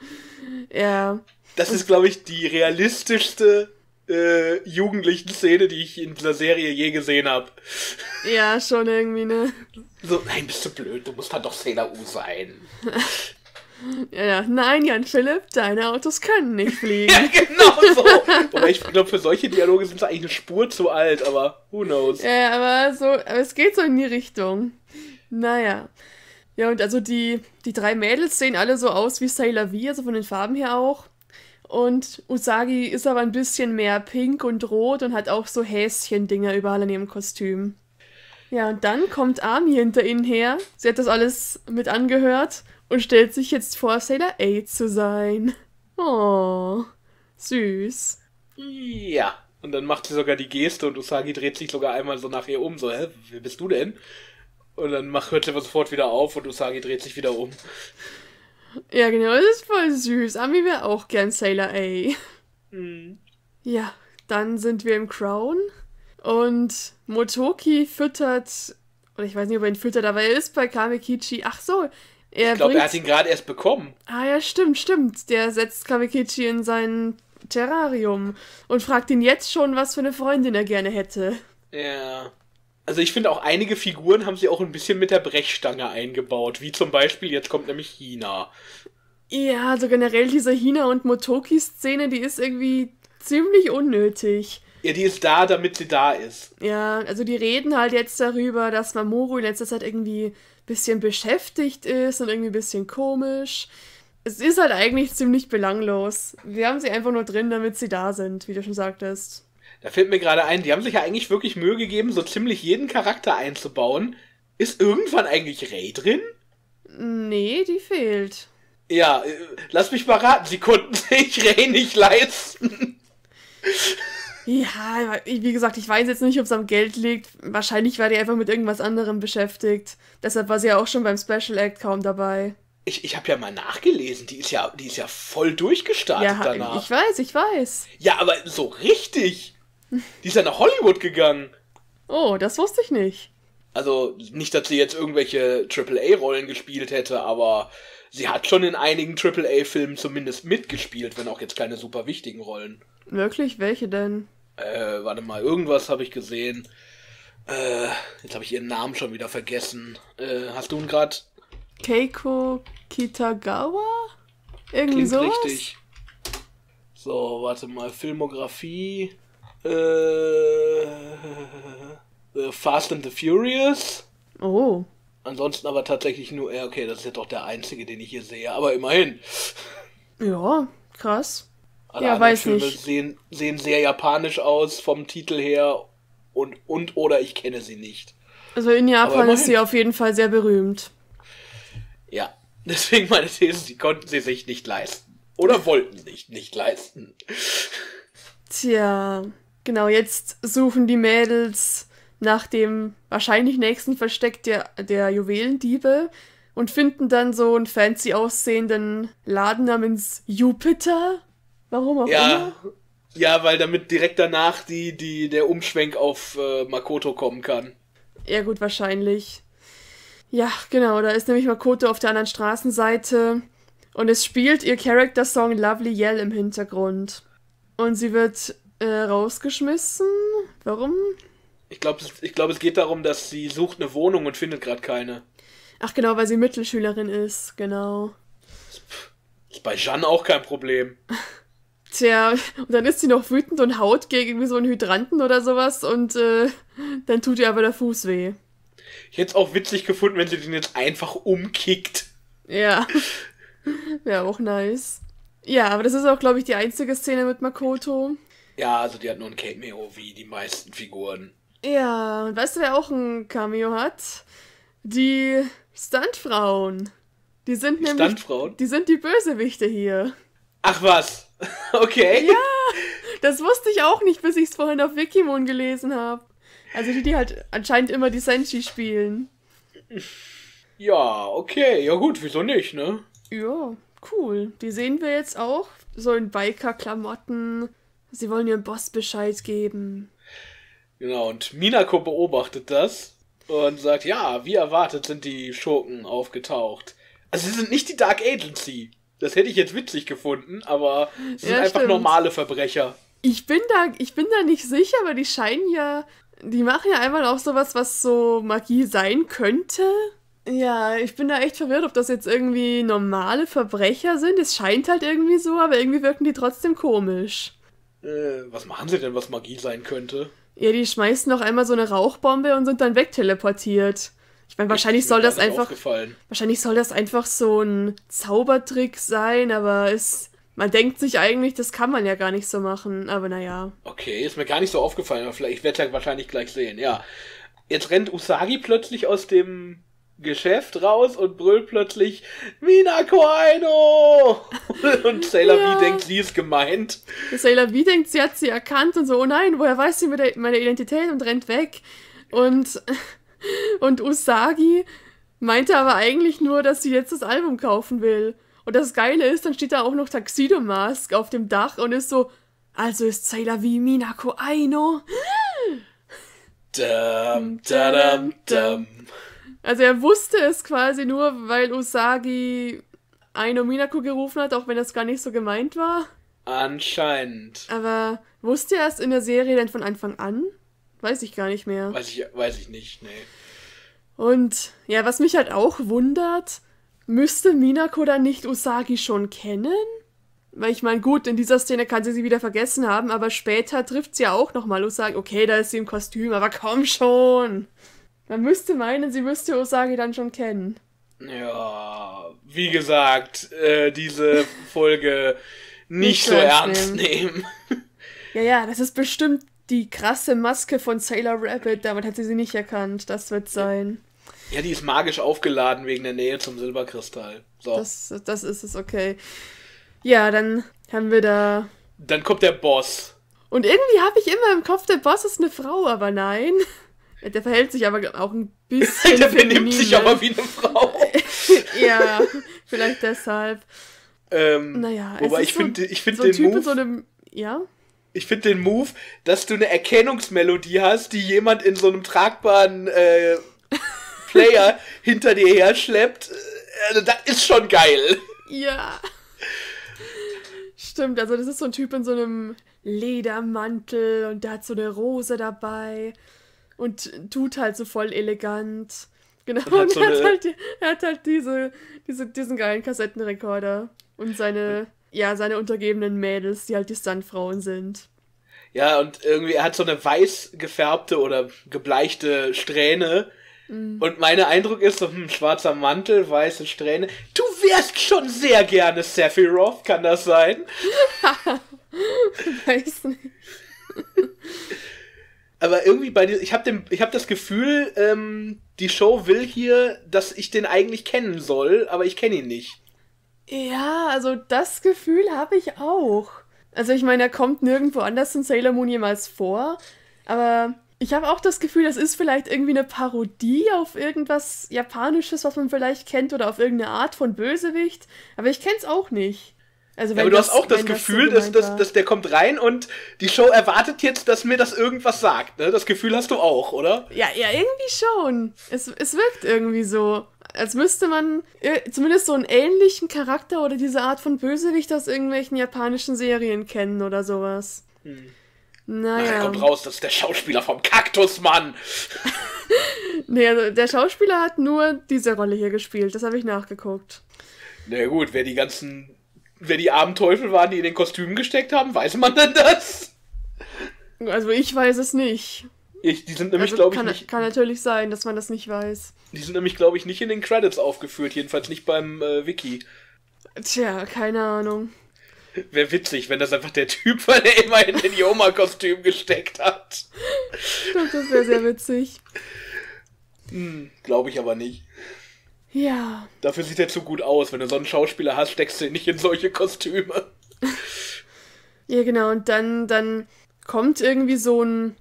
Ja. Das ist, glaube ich, die realistischste jugendlichen Szene, die ich in dieser Serie je gesehen habe. Ja, schon irgendwie, ne? So, nein, bist du blöd, du musst dann doch Sailor U sein. Ja, nein, Jan Philipp, deine Autos können nicht fliegen. Ja, genau so. Wobei ich glaube, für solche Dialoge sind sie eigentlich eine Spur zu alt, aber who knows. Ja, aber es geht so in die Richtung. Naja. Ja, und also die 3 Mädels sehen alle so aus wie Sailor V, also von den Farben her auch. Und Usagi ist aber ein bisschen mehr pink und rot und hat auch so Häschen-Dinger überall in ihrem Kostüm. Ja, und dann kommt Ami hinter ihnen her. Sie hat das alles mit angehört und stellt sich jetzt vor, Sailor A zu sein. Oh, süß. Ja, und dann macht sie sogar die Geste und Usagi dreht sich sogar einmal so nach ihr um. So, hä, wer bist du denn? Und dann hört sie aber sofort wieder auf und Usagi dreht sich wieder um. Ja, genau, das ist voll süß. Ami wäre auch gern Sailor A. Ja, dann sind wir im Crown und Motoki füttert, oder ich weiß nicht, ob er ihn füttert, aber er ist bei Kamekichi. Ach so, ich glaube, er hat ihn gerade erst bekommen. Ah ja, stimmt. Der setzt Kamekichi in sein Terrarium und fragt ihn jetzt schon, was für eine Freundin er gerne hätte. Ja. Also ich finde auch einige Figuren haben sie auch ein bisschen mit der Brechstange eingebaut, wie zum Beispiel, jetzt kommt nämlich Hina. Ja, also generell diese Hina- und Motoki-Szene, die ist irgendwie ziemlich unnötig. Ja, die ist da, damit sie da ist. Ja, also die reden halt jetzt darüber, dass Mamoru in letzter Zeit irgendwie ein bisschen beschäftigt ist und irgendwie ein bisschen komisch. Es ist halt eigentlich ziemlich belanglos. Wir haben sie einfach nur drin, damit sie da sind, wie du schon sagtest. Da fällt mir gerade ein, die haben sich ja eigentlich wirklich Mühe gegeben, so ziemlich jeden Charakter einzubauen. Ist irgendwann eigentlich Rei drin? Nee, die fehlt. Ja, lass mich mal raten, sie konnten sich Rei nicht leisten. Ja, wie gesagt, ich weiß jetzt nicht, ob es am Geld liegt. Wahrscheinlich war die einfach mit irgendwas anderem beschäftigt. Deshalb war sie ja auch schon beim Special Act kaum dabei. Ich habe ja mal nachgelesen, die ist ja voll durchgestartet Ja, danach. ich weiß. Ja, aber so richtig. Die ist ja nach Hollywood gegangen. Oh, das wusste ich nicht. Also nicht, dass sie jetzt irgendwelche AAA-Rollen gespielt hätte, aber sie hat schon in einigen AAA-Filmen zumindest mitgespielt, wenn auch jetzt keine super wichtigen Rollen. Wirklich? Welche denn? Warte mal, irgendwas habe ich gesehen. Jetzt habe ich ihren Namen schon wieder vergessen. Hast du ihn gerade? Keiko Kitagawa? Irgendwie Klingt sowas? richtig. So, warte mal, Filmografie. Fast and the Furious. Oh. Ansonsten aber tatsächlich nur, okay, das ist ja doch der einzige, den ich hier sehe, aber immerhin. Ja, krass. Alle Ja, anderen weiß Filme nicht. sehen sehr japanisch aus vom Titel her und oder ich kenne sie nicht. Also in Aber Japan ist immerhin. sie auf jeden Fall sehr berühmt. Ja, deswegen meine These, sie konnten sie sich nicht leisten. Oder wollten sich nicht leisten. Tja, genau, jetzt suchen die Mädels nach dem wahrscheinlich nächsten Versteck der Juwelendiebe und finden dann so einen fancy aussehenden Laden namens Jupiter. Warum auch immer. Ja, weil damit direkt danach der Umschwenk auf Makoto kommen kann. Ja gut, wahrscheinlich. Ja, genau, da ist nämlich Makoto auf der anderen Straßenseite und es spielt ihr Charakter-Song Lovely Yell im Hintergrund. Und sie wird rausgeschmissen. Warum? Ich glaube, es geht darum, dass sie sucht eine Wohnung und findet gerade keine. Ach genau, weil sie Mittelschülerin ist, genau. Ist bei Jeanne auch kein Problem. Tja, und dann ist sie noch wütend und haut gegen irgendwie so einen Hydranten oder sowas und dann tut ihr aber der Fuß weh. Ich hätte es auch witzig gefunden, wenn sie den jetzt einfach umkickt. Ja, wäre auch nice. Ja, aber das ist auch, glaube ich, die einzige Szene mit Makoto. Ja, also die hat nur ein Cameo wie die meisten Figuren. Ja, und weißt du, wer auch ein Cameo hat? Die Stuntfrauen. Die sind Die nämlich, Stuntfrauen? die sind die Bösewichte hier. Ach was. Okay. Ja, das wusste ich auch nicht, bis ich es vorhin auf Wikimon gelesen habe. Also die halt anscheinend immer die Senshi spielen. Ja, okay. Ja gut, wieso nicht, ne? Ja, cool. Die sehen wir jetzt auch. So in Biker-Klamotten. Sie wollen ihrem Boss Bescheid geben. Genau, und Minako beobachtet das und sagt, ja, wie erwartet sind die Schurken aufgetaucht. Also sie sind nicht die Dark Agency. Das hätte ich jetzt witzig gefunden, aber sie sind einfach stimmt. normale Verbrecher. Ich bin da nicht sicher, aber die scheinen ja... Die machen ja einmal auch sowas, was so Magie sein könnte. Ja, ich bin da echt verwirrt, ob das jetzt irgendwie normale Verbrecher sind. Es scheint halt irgendwie so, aber irgendwie wirken die trotzdem komisch. Was machen sie denn, was Magie sein könnte? Ja, die schmeißen noch einmal so eine Rauchbombe und sind dann wegteleportiert. Ich meine, wahrscheinlich soll das einfach so ein Zaubertrick sein, aber man denkt sich eigentlich, das kann man ja gar nicht so machen, aber naja. Okay, ist mir gar nicht so aufgefallen, aber ich werde es ja wahrscheinlich gleich sehen, ja. Jetzt rennt Usagi plötzlich aus dem Geschäft raus und brüllt plötzlich Minako Aino! Und Sailor Ja. V denkt, sie ist gemeint. Der Sailor V denkt, sie hat sie erkannt und so, oh nein, woher weiß sie meine Identität und rennt weg. Und Usagi meinte aber eigentlich nur, dass sie jetzt das Album kaufen will. Und das Geile ist, dann steht da auch noch Tuxedo Mask auf dem Dach und ist so, also ist Sailor V Minako Aino? Dum, dadum, dum. Also er wusste es quasi nur, weil Usagi Aino Minako gerufen hat, auch wenn das gar nicht so gemeint war. Anscheinend. Aber wusste er es in der Serie denn von Anfang an? Weiß ich gar nicht mehr. Weiß ich nicht, nee. Und ja, was mich halt auch wundert, müsste Minako dann nicht Usagi schon kennen? Weil ich meine, gut, in dieser Szene kann sie wieder vergessen haben, aber später trifft sie ja auch nochmal Usagi. Okay, da ist sie im Kostüm, aber komm schon. Man müsste meinen, sie müsste Usagi dann schon kennen. Ja, wie gesagt, diese Folge nicht so ernst nehmen. Ja, das ist bestimmt die krasse Maske von Sailor Rabbit. Damit hat sie nicht erkannt. Das wird sein. Ja, die ist magisch aufgeladen wegen der Nähe zum Silberkristall. So. Das ist es, okay. Ja, dann haben wir da... Dann kommt der Boss. Und irgendwie habe ich immer im Kopf, der Boss ist eine Frau, aber nein. Der verhält sich aber auch ein bisschen der benimmt sich aber wie eine Frau. Ja, vielleicht deshalb. Naja, wobei ich finde so den Typ Move... in so einem... Ja? Ich finde den Move, dass du eine Erkennungsmelodie hast, die jemand in so einem tragbaren Player hinter dir her schleppt. Das ist schon geil. Ja. Stimmt, also das ist so ein Typ in so einem Ledermantel und der hat so eine Rose dabei und tut halt so voll elegant. Genau, und er hat halt diesen geilen Kassettenrekorder und seine untergebenen Mädels, die halt die Stuntfrauen sind. Ja, und irgendwie, er hat so eine weiß gefärbte oder gebleichte Strähne. Und mein Eindruck ist so, schwarzer Mantel, weiße Strähne. Du wärst schon sehr gerne Sephiroth, kann das sein? Weiß nicht. Aber irgendwie ich hab das Gefühl, die Show will hier, dass ich den eigentlich kennen soll, aber ich kenne ihn nicht. Ja, also das Gefühl habe ich auch. Also ich meine, er kommt nirgendwo anders in Sailor Moon jemals vor, aber ich habe auch das Gefühl, das ist vielleicht irgendwie eine Parodie auf irgendwas Japanisches, was man vielleicht kennt, oder auf irgendeine Art von Bösewicht, aber ich kenn's auch nicht. Also, aber du hast auch das Gefühl, dass der kommt rein und die Show erwartet jetzt, dass mir das irgendwas sagt, ne? Das Gefühl hast du auch, oder? Ja, irgendwie schon. Es wirkt irgendwie so, als müsste man zumindest so einen ähnlichen Charakter oder diese Art von Bösewicht aus irgendwelchen japanischen Serien kennen oder sowas. Naja. Ach, kommt raus, das ist der Schauspieler vom Kaktusmann. Nee, also der Schauspieler hat nur diese Rolle hier gespielt, das habe ich nachgeguckt. Na gut, wer die armen Teufel waren, die in den Kostümen gesteckt haben, weiß man denn das? Also ich weiß es nicht. Die sind nämlich, glaube ich, nicht... Kann natürlich sein, dass man das nicht weiß. Die sind nämlich, glaube ich, nicht in den Credits aufgeführt, jedenfalls nicht beim Wiki. Tja, keine Ahnung. Wäre witzig, wenn das einfach der Typ war, der immer in den Yoma-Kostüm gesteckt hat. Stimmt, das wäre sehr witzig. Glaube ich aber nicht. Ja. Dafür sieht er zu gut aus. Wenn du so einen Schauspieler hast, steckst du ihn nicht in solche Kostüme. Ja, genau. Und dann kommt irgendwie so ein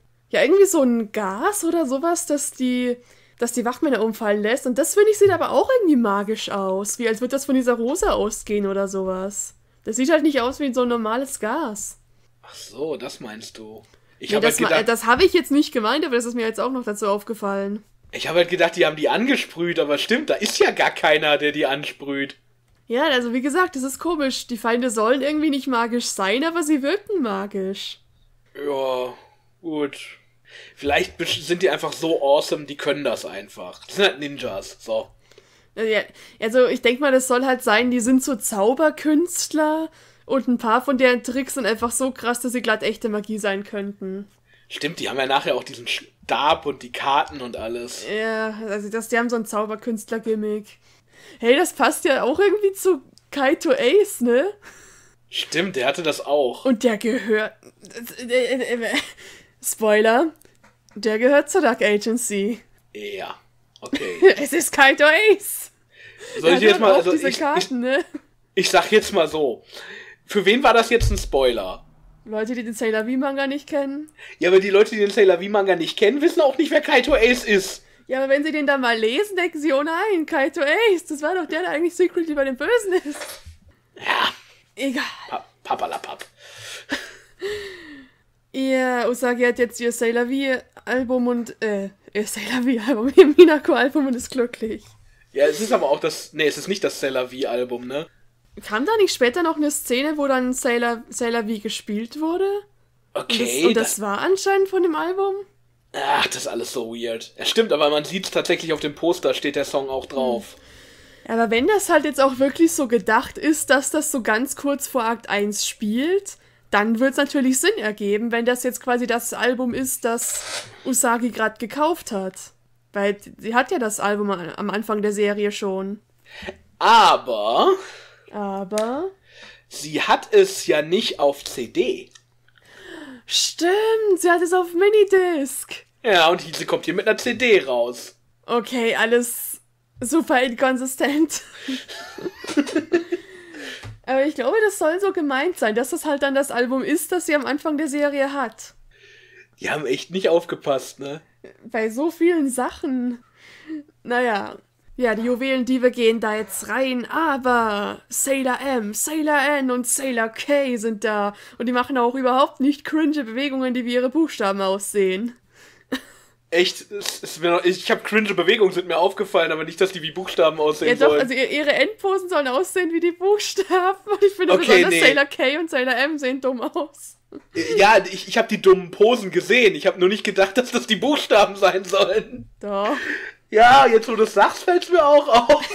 Gas oder sowas, dass die Wachmänner umfallen lässt. Und das, finde ich, sieht aber auch irgendwie magisch aus. Wie als würde das von dieser Rose ausgehen oder sowas. Das sieht halt nicht aus wie so ein normales Gas. Ach so, das meinst du. Das habe ich jetzt nicht gemeint, aber das ist mir jetzt auch noch dazu aufgefallen. Ich habe halt gedacht, die haben die angesprüht, aber stimmt, da ist ja gar keiner, der die ansprüht. Ja, also wie gesagt, das ist komisch. Die Feinde sollen irgendwie nicht magisch sein, aber sie wirken magisch. Ja, gut. Vielleicht sind die einfach so awesome, die können das einfach. Die sind halt Ninjas, so. Ja, also ich denke mal, das soll halt sein, die sind so Zauberkünstler und ein paar von deren Tricks sind einfach so krass, dass sie glatt echte Magie sein könnten. Stimmt, die haben ja nachher auch diesen Stab und die Karten und alles. Ja, also die haben so ein Zauberkünstler-Gimmick. Hey, das passt ja auch irgendwie zu Kaito Ace, ne? Stimmt, der hatte das auch. Und der gehört... Spoiler. Der gehört zur Dark Agency. Ja, okay. Es ist Kaito Ace. Soll ich jetzt mal... Also diese Karten, ne? Ich sag jetzt mal so. Für wen war das jetzt ein Spoiler? Leute, die den Sailor V-Manga nicht kennen? Ja, aber die Leute, die den Sailor V-Manga nicht kennen, wissen auch nicht, wer Kaito Ace ist. Ja, aber wenn sie den dann mal lesen, denken sie, oh nein, Kaito Ace, das war doch der eigentlich secretly bei den Bösen ist. Ja. Egal. Papalapap. Ja, Usagi hat jetzt ihr Sailor V-Album und, ihr Sailor V-Album, ihr Minako-Album und ist glücklich. Ja, es ist aber auch es ist nicht das Sailor V-Album, ne? Kam da nicht später noch eine Szene, wo dann Sailor V gespielt wurde? Okay. Und das war anscheinend von dem Album? Ach, das ist alles so weird. Ja, stimmt, aber man sieht es tatsächlich auf dem Poster, steht der Song auch drauf. Aber wenn das halt jetzt auch wirklich so gedacht ist, dass das so ganz kurz vor Akt 1 spielt, dann wird es natürlich Sinn ergeben, wenn das jetzt quasi das Album ist, das Usagi gerade gekauft hat. Weil sie hat ja das Album am Anfang der Serie schon. Aber sie hat es ja nicht auf CD. Stimmt, sie hat es auf Minidisc. Ja, und sie kommt hier mit einer CD raus. Okay, alles super inkonsistent. Aber ich glaube, das soll so gemeint sein, dass das halt dann das Album ist, das sie am Anfang der Serie hat. Die haben echt nicht aufgepasst, ne? Bei so vielen Sachen. Naja. Ja, die Juwelendiebe gehen da jetzt rein, aber Sailor M, Sailor N und Sailor K sind da. Und die machen auch überhaupt nicht cringe Bewegungen, die wie ihre Buchstaben aussehen. Echt? Ich habe cringe Bewegungen, sind mir aufgefallen, aber nicht, dass die wie Buchstaben aussehen sollen. Ja doch, also ihre Endposen sollen aussehen wie die Buchstaben. Und ich finde besonders Sailor K und Sailor M sehen dumm aus. Ja, ich habe die dummen Posen gesehen. Ich habe nur nicht gedacht, dass das die Buchstaben sein sollen. Doch. Ja, jetzt wo du es sagst, fällt es mir auch auf.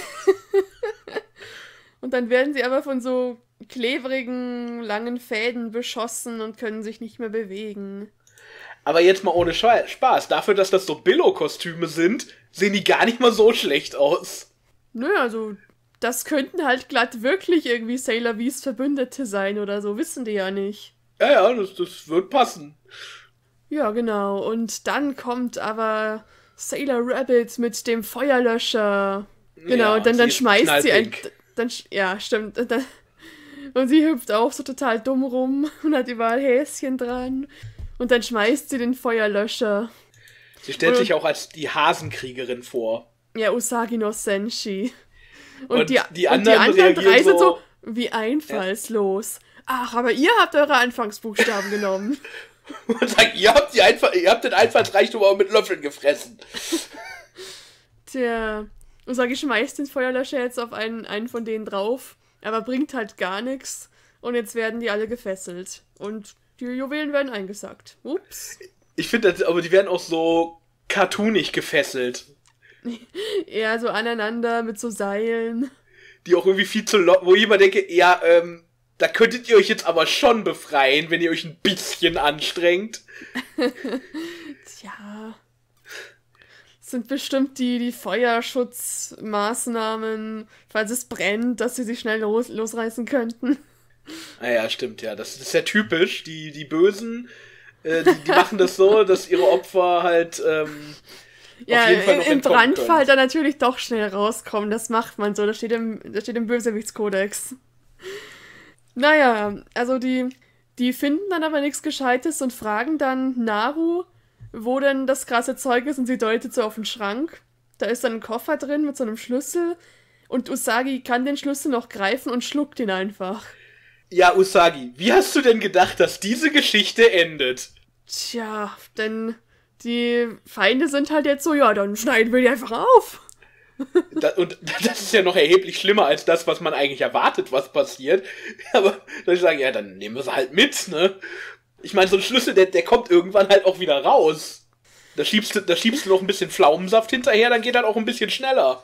Und dann werden sie aber von so klebrigen, langen Fäden beschossen und können sich nicht mehr bewegen. Aber jetzt mal ohne Spaß. Dafür, dass das so Billo-Kostüme sind, sehen die gar nicht mal so schlecht aus. Nö, also das könnten halt glatt wirklich irgendwie Sailor V's Verbündete sein oder so, wissen die ja nicht. Ja, das wird passen. Ja, genau. Und dann kommt aber Sailor Rabbit mit dem Feuerlöscher. Genau, und dann schmeißt sie ein... Ja, stimmt. Und sie hüpft auch so total dumm rum und hat überall Häschen dran. Und dann schmeißt sie den Feuerlöscher. Sie stellt sich auch als die Hasenkriegerin vor. Ja, Usagi no Senshi. Und die anderen drei sind so wie einfallslos. Ja. Ach, aber ihr habt eure Anfangsbuchstaben genommen. Und sagt, ihr habt den Einfallsreichtum aber mit Löffeln gefressen. Tja, Usagi schmeißt den Feuerlöscher jetzt auf einen von denen drauf, aber bringt halt gar nichts. Und jetzt werden die alle gefesselt. Und die Juwelen werden eingesackt. Ups. Ich finde, aber die werden auch so cartoonig gefesselt. Ja, so aneinander mit so Seilen. Die auch irgendwie viel zu wo ich immer denke, ja, da könntet ihr euch jetzt aber schon befreien, wenn ihr euch ein bisschen anstrengt. Tja. Das sind bestimmt die Feuerschutzmaßnahmen, falls es brennt, dass sie sich schnell losreißen könnten. Naja, stimmt, ja. Das ist ja typisch. Die Bösen, die machen das so, dass ihre Opfer halt ja, auf jeden Fall noch im Brandfall dann natürlich doch schnell rauskommen. Das macht man so. Das steht im Bösewichtskodex. Naja, also die finden dann aber nichts Gescheites und fragen dann Naru, wo denn das krasse Zeug ist, und sie deutet so auf den Schrank. Da ist dann ein Koffer drin mit so einem Schlüssel und Usagi kann den Schlüssel noch greifen und schluckt ihn einfach. Ja, Usagi, wie hast du denn gedacht, dass diese Geschichte endet? Tja, denn die Feinde sind halt jetzt so, ja, dann schneiden wir die einfach auf. Und das ist ja noch erheblich schlimmer als das, was man eigentlich erwartet, was passiert. Aber dann sagen, ja, dann nehmen wir sie halt mit, ne? Ich meine, so ein Schlüssel, der kommt irgendwann halt auch wieder raus. Da schiebst du noch ein bisschen Pflaumensaft hinterher, dann geht das auch ein bisschen schneller.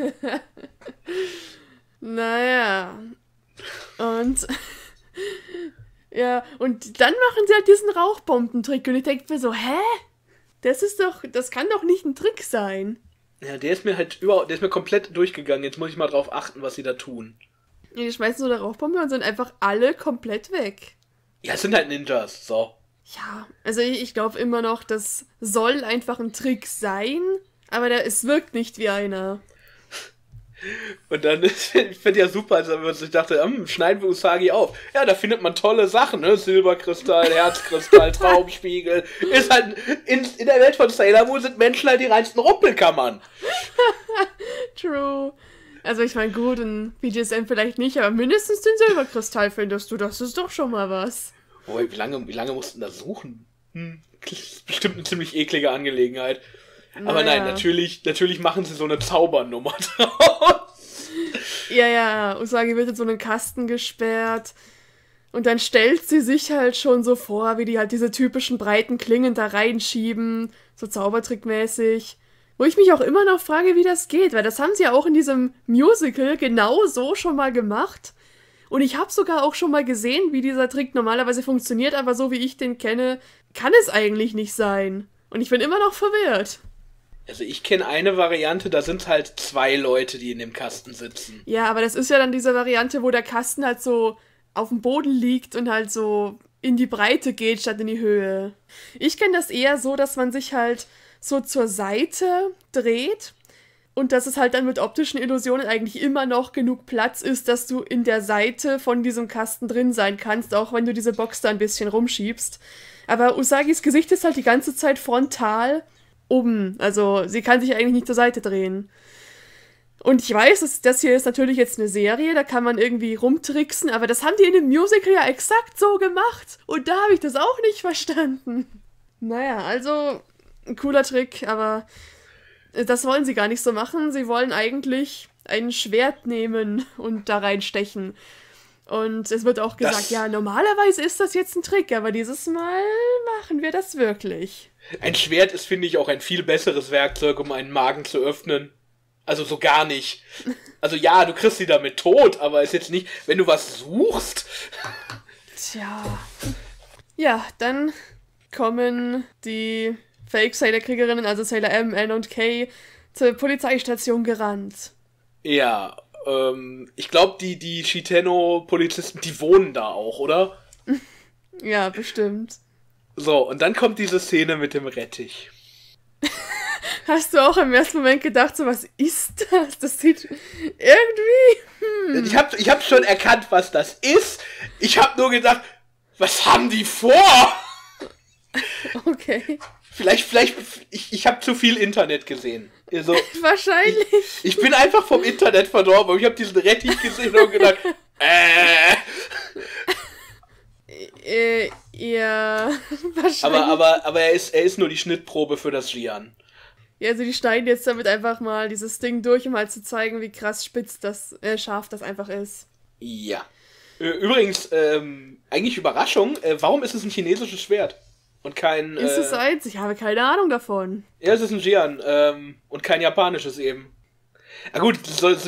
Naja. Und ja, und dann machen sie halt diesen Rauchbombentrick und ich denke mir so, hä? Das kann doch nicht ein Trick sein. Ja, der ist mir komplett durchgegangen. Jetzt muss ich mal drauf achten, was sie da tun. Ja, die schmeißen so eine Rauchbombe und sind einfach alle komplett weg. Ja, es sind halt Ninjas, so. Ja, also ich glaube immer noch, das soll einfach ein Trick sein, aber es wirkt nicht wie einer. Und dann, ich finde ja super, als ich dachte, schneiden wir Usagi auf. Ja, da findet man tolle Sachen, ne? Silberkristall, Herzkristall, Traumspiegel. Ist halt, in der Welt von Sailor Moon sind Menschen halt die reinsten Rumpelkammern. True. Also ich meine, gut, in BDSM vielleicht nicht, aber mindestens den Silberkristall findest du, das ist doch schon mal was. Oh, wie lange mussten da suchen? Bestimmt eine ziemlich eklige Angelegenheit. Aber nein, natürlich machen sie so eine Zaubernummer draus. Ja, Usagi wird in so einen Kasten gesperrt Und dann stellt sie sich halt schon so vor, wie die halt diese typischen breiten Klingen da reinschieben, so Zaubertrickmäßig. Wo ich mich auch immer noch frage, wie das geht, weil das haben sie ja auch in diesem Musical genau so schon mal gemacht. Und ich habe sogar auch schon mal gesehen, wie dieser Trick normalerweise funktioniert, aber so wie ich den kenne, kann es eigentlich nicht sein. Und ich bin immer noch verwirrt. Also ich kenne eine Variante, da sind halt 2 Leute, die in dem Kasten sitzen. Ja, aber das ist ja dann diese Variante, wo der Kasten halt so auf dem Boden liegt und halt so in die Breite geht, statt in die Höhe. Ich kenne das eher so, dass man sich halt so zur Seite dreht und dass es halt dann mit optischen Illusionen eigentlich immer noch genug Platz ist, dass du in der Seite von diesem Kasten drin sein kannst, auch wenn du diese Box da ein bisschen rumschiebst. Aber Usagis Gesicht ist halt die ganze Zeit frontal oben. Also sie kann sich eigentlich nicht zur Seite drehen. Und ich weiß, das hier ist natürlich jetzt eine Serie, da kann man irgendwie rumtricksen, aber das haben die in dem Musical ja exakt so gemacht. Und da habe ich das auch nicht verstanden. Naja, also ein cooler Trick, aber das wollen sie gar nicht so machen. Sie wollen eigentlich ein Schwert nehmen und da reinstechen. Und es wird auch gesagt, ja, normalerweise ist das jetzt ein Trick, aber dieses Mal machen wir das wirklich. Ein Schwert ist, finde ich, auch ein viel besseres Werkzeug, um einen Magen zu öffnen. Also so gar nicht. Also ja, du kriegst sie damit tot, aber ist jetzt nicht, wenn du was suchst. Tja. Ja, dann kommen die Fake-Sailor-Kriegerinnen, also Sailor M, N und K, zur Polizeistation gerannt. Ja, ich glaube, die Shiteno-Polizisten, die wohnen da auch, oder? Ja, bestimmt. So, und dann kommt diese Szene mit dem Rettich. Hast du auch im ersten Moment gedacht, so, was ist das? Das sieht irgendwie... Ich hab schon erkannt, was das ist. Ich hab nur gedacht, was haben die vor? Okay. Vielleicht, ich habe zu viel Internet gesehen. Also, wahrscheinlich. Ich bin einfach vom Internet verdorben, aber ich habe diesen Rettich gesehen und gedacht, ja, wahrscheinlich. Aber er ist nur die Schnittprobe für das Gian. Ja, also die schneiden jetzt damit einfach mal dieses Ding durch, um halt zu zeigen, wie krass scharf das einfach ist. Ja. Übrigens, eigentlich Überraschung, warum ist es ein chinesisches Schwert? Und kein... Ist es eins? Ich habe keine Ahnung davon. Ja, es ist ein Gian, und kein japanisches eben. Na gut,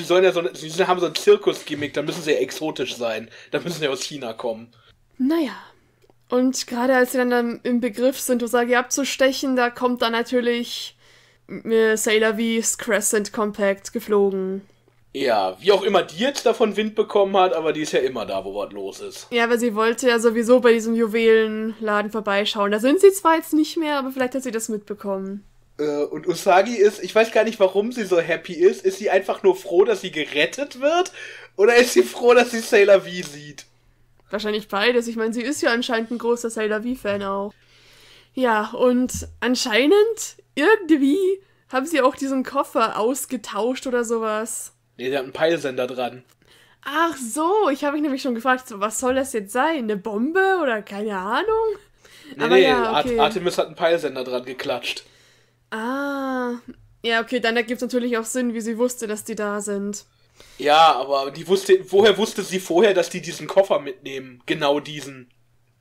sie haben so ein Zirkus-Gimmick, dann müssen sie ja exotisch sein. Dann müssen sie aus China kommen. Naja. Und gerade als sie dann im Begriff sind, Usagi abzustechen, da kommt dann natürlich Sailor V's Crescent Compact geflogen. Ja, wie auch immer die jetzt davon Wind bekommen hat, aber die ist ja immer da, wo was los ist. Ja, aber sie wollte ja sowieso bei diesem Juwelenladen vorbeischauen. Da sind sie zwar jetzt nicht mehr, aber vielleicht hat sie das mitbekommen. Und Usagi ist, ich weiß gar nicht, warum sie so happy ist. Ist sie einfach nur froh, dass sie gerettet wird? Oder ist sie froh, dass sie Sailor V sieht? Wahrscheinlich beides. Ich meine, sie ist ja anscheinend ein großer Sailor V-Fan auch. Ja, und anscheinend, irgendwie, haben sie auch diesen Koffer ausgetauscht oder sowas. Nee, der hat einen Peilsender dran. Ach so, ich habe mich nämlich schon gefragt, was soll das jetzt sein? Eine Bombe oder keine Ahnung? Nee, ja, okay. Artemis hat einen Peilsender dran geklatscht. Ah, ja, okay, dann ergibt es natürlich auch Sinn, wie sie wusste, dass die da sind. Ja, aber woher wusste sie vorher, dass die diesen Koffer mitnehmen? Genau diesen.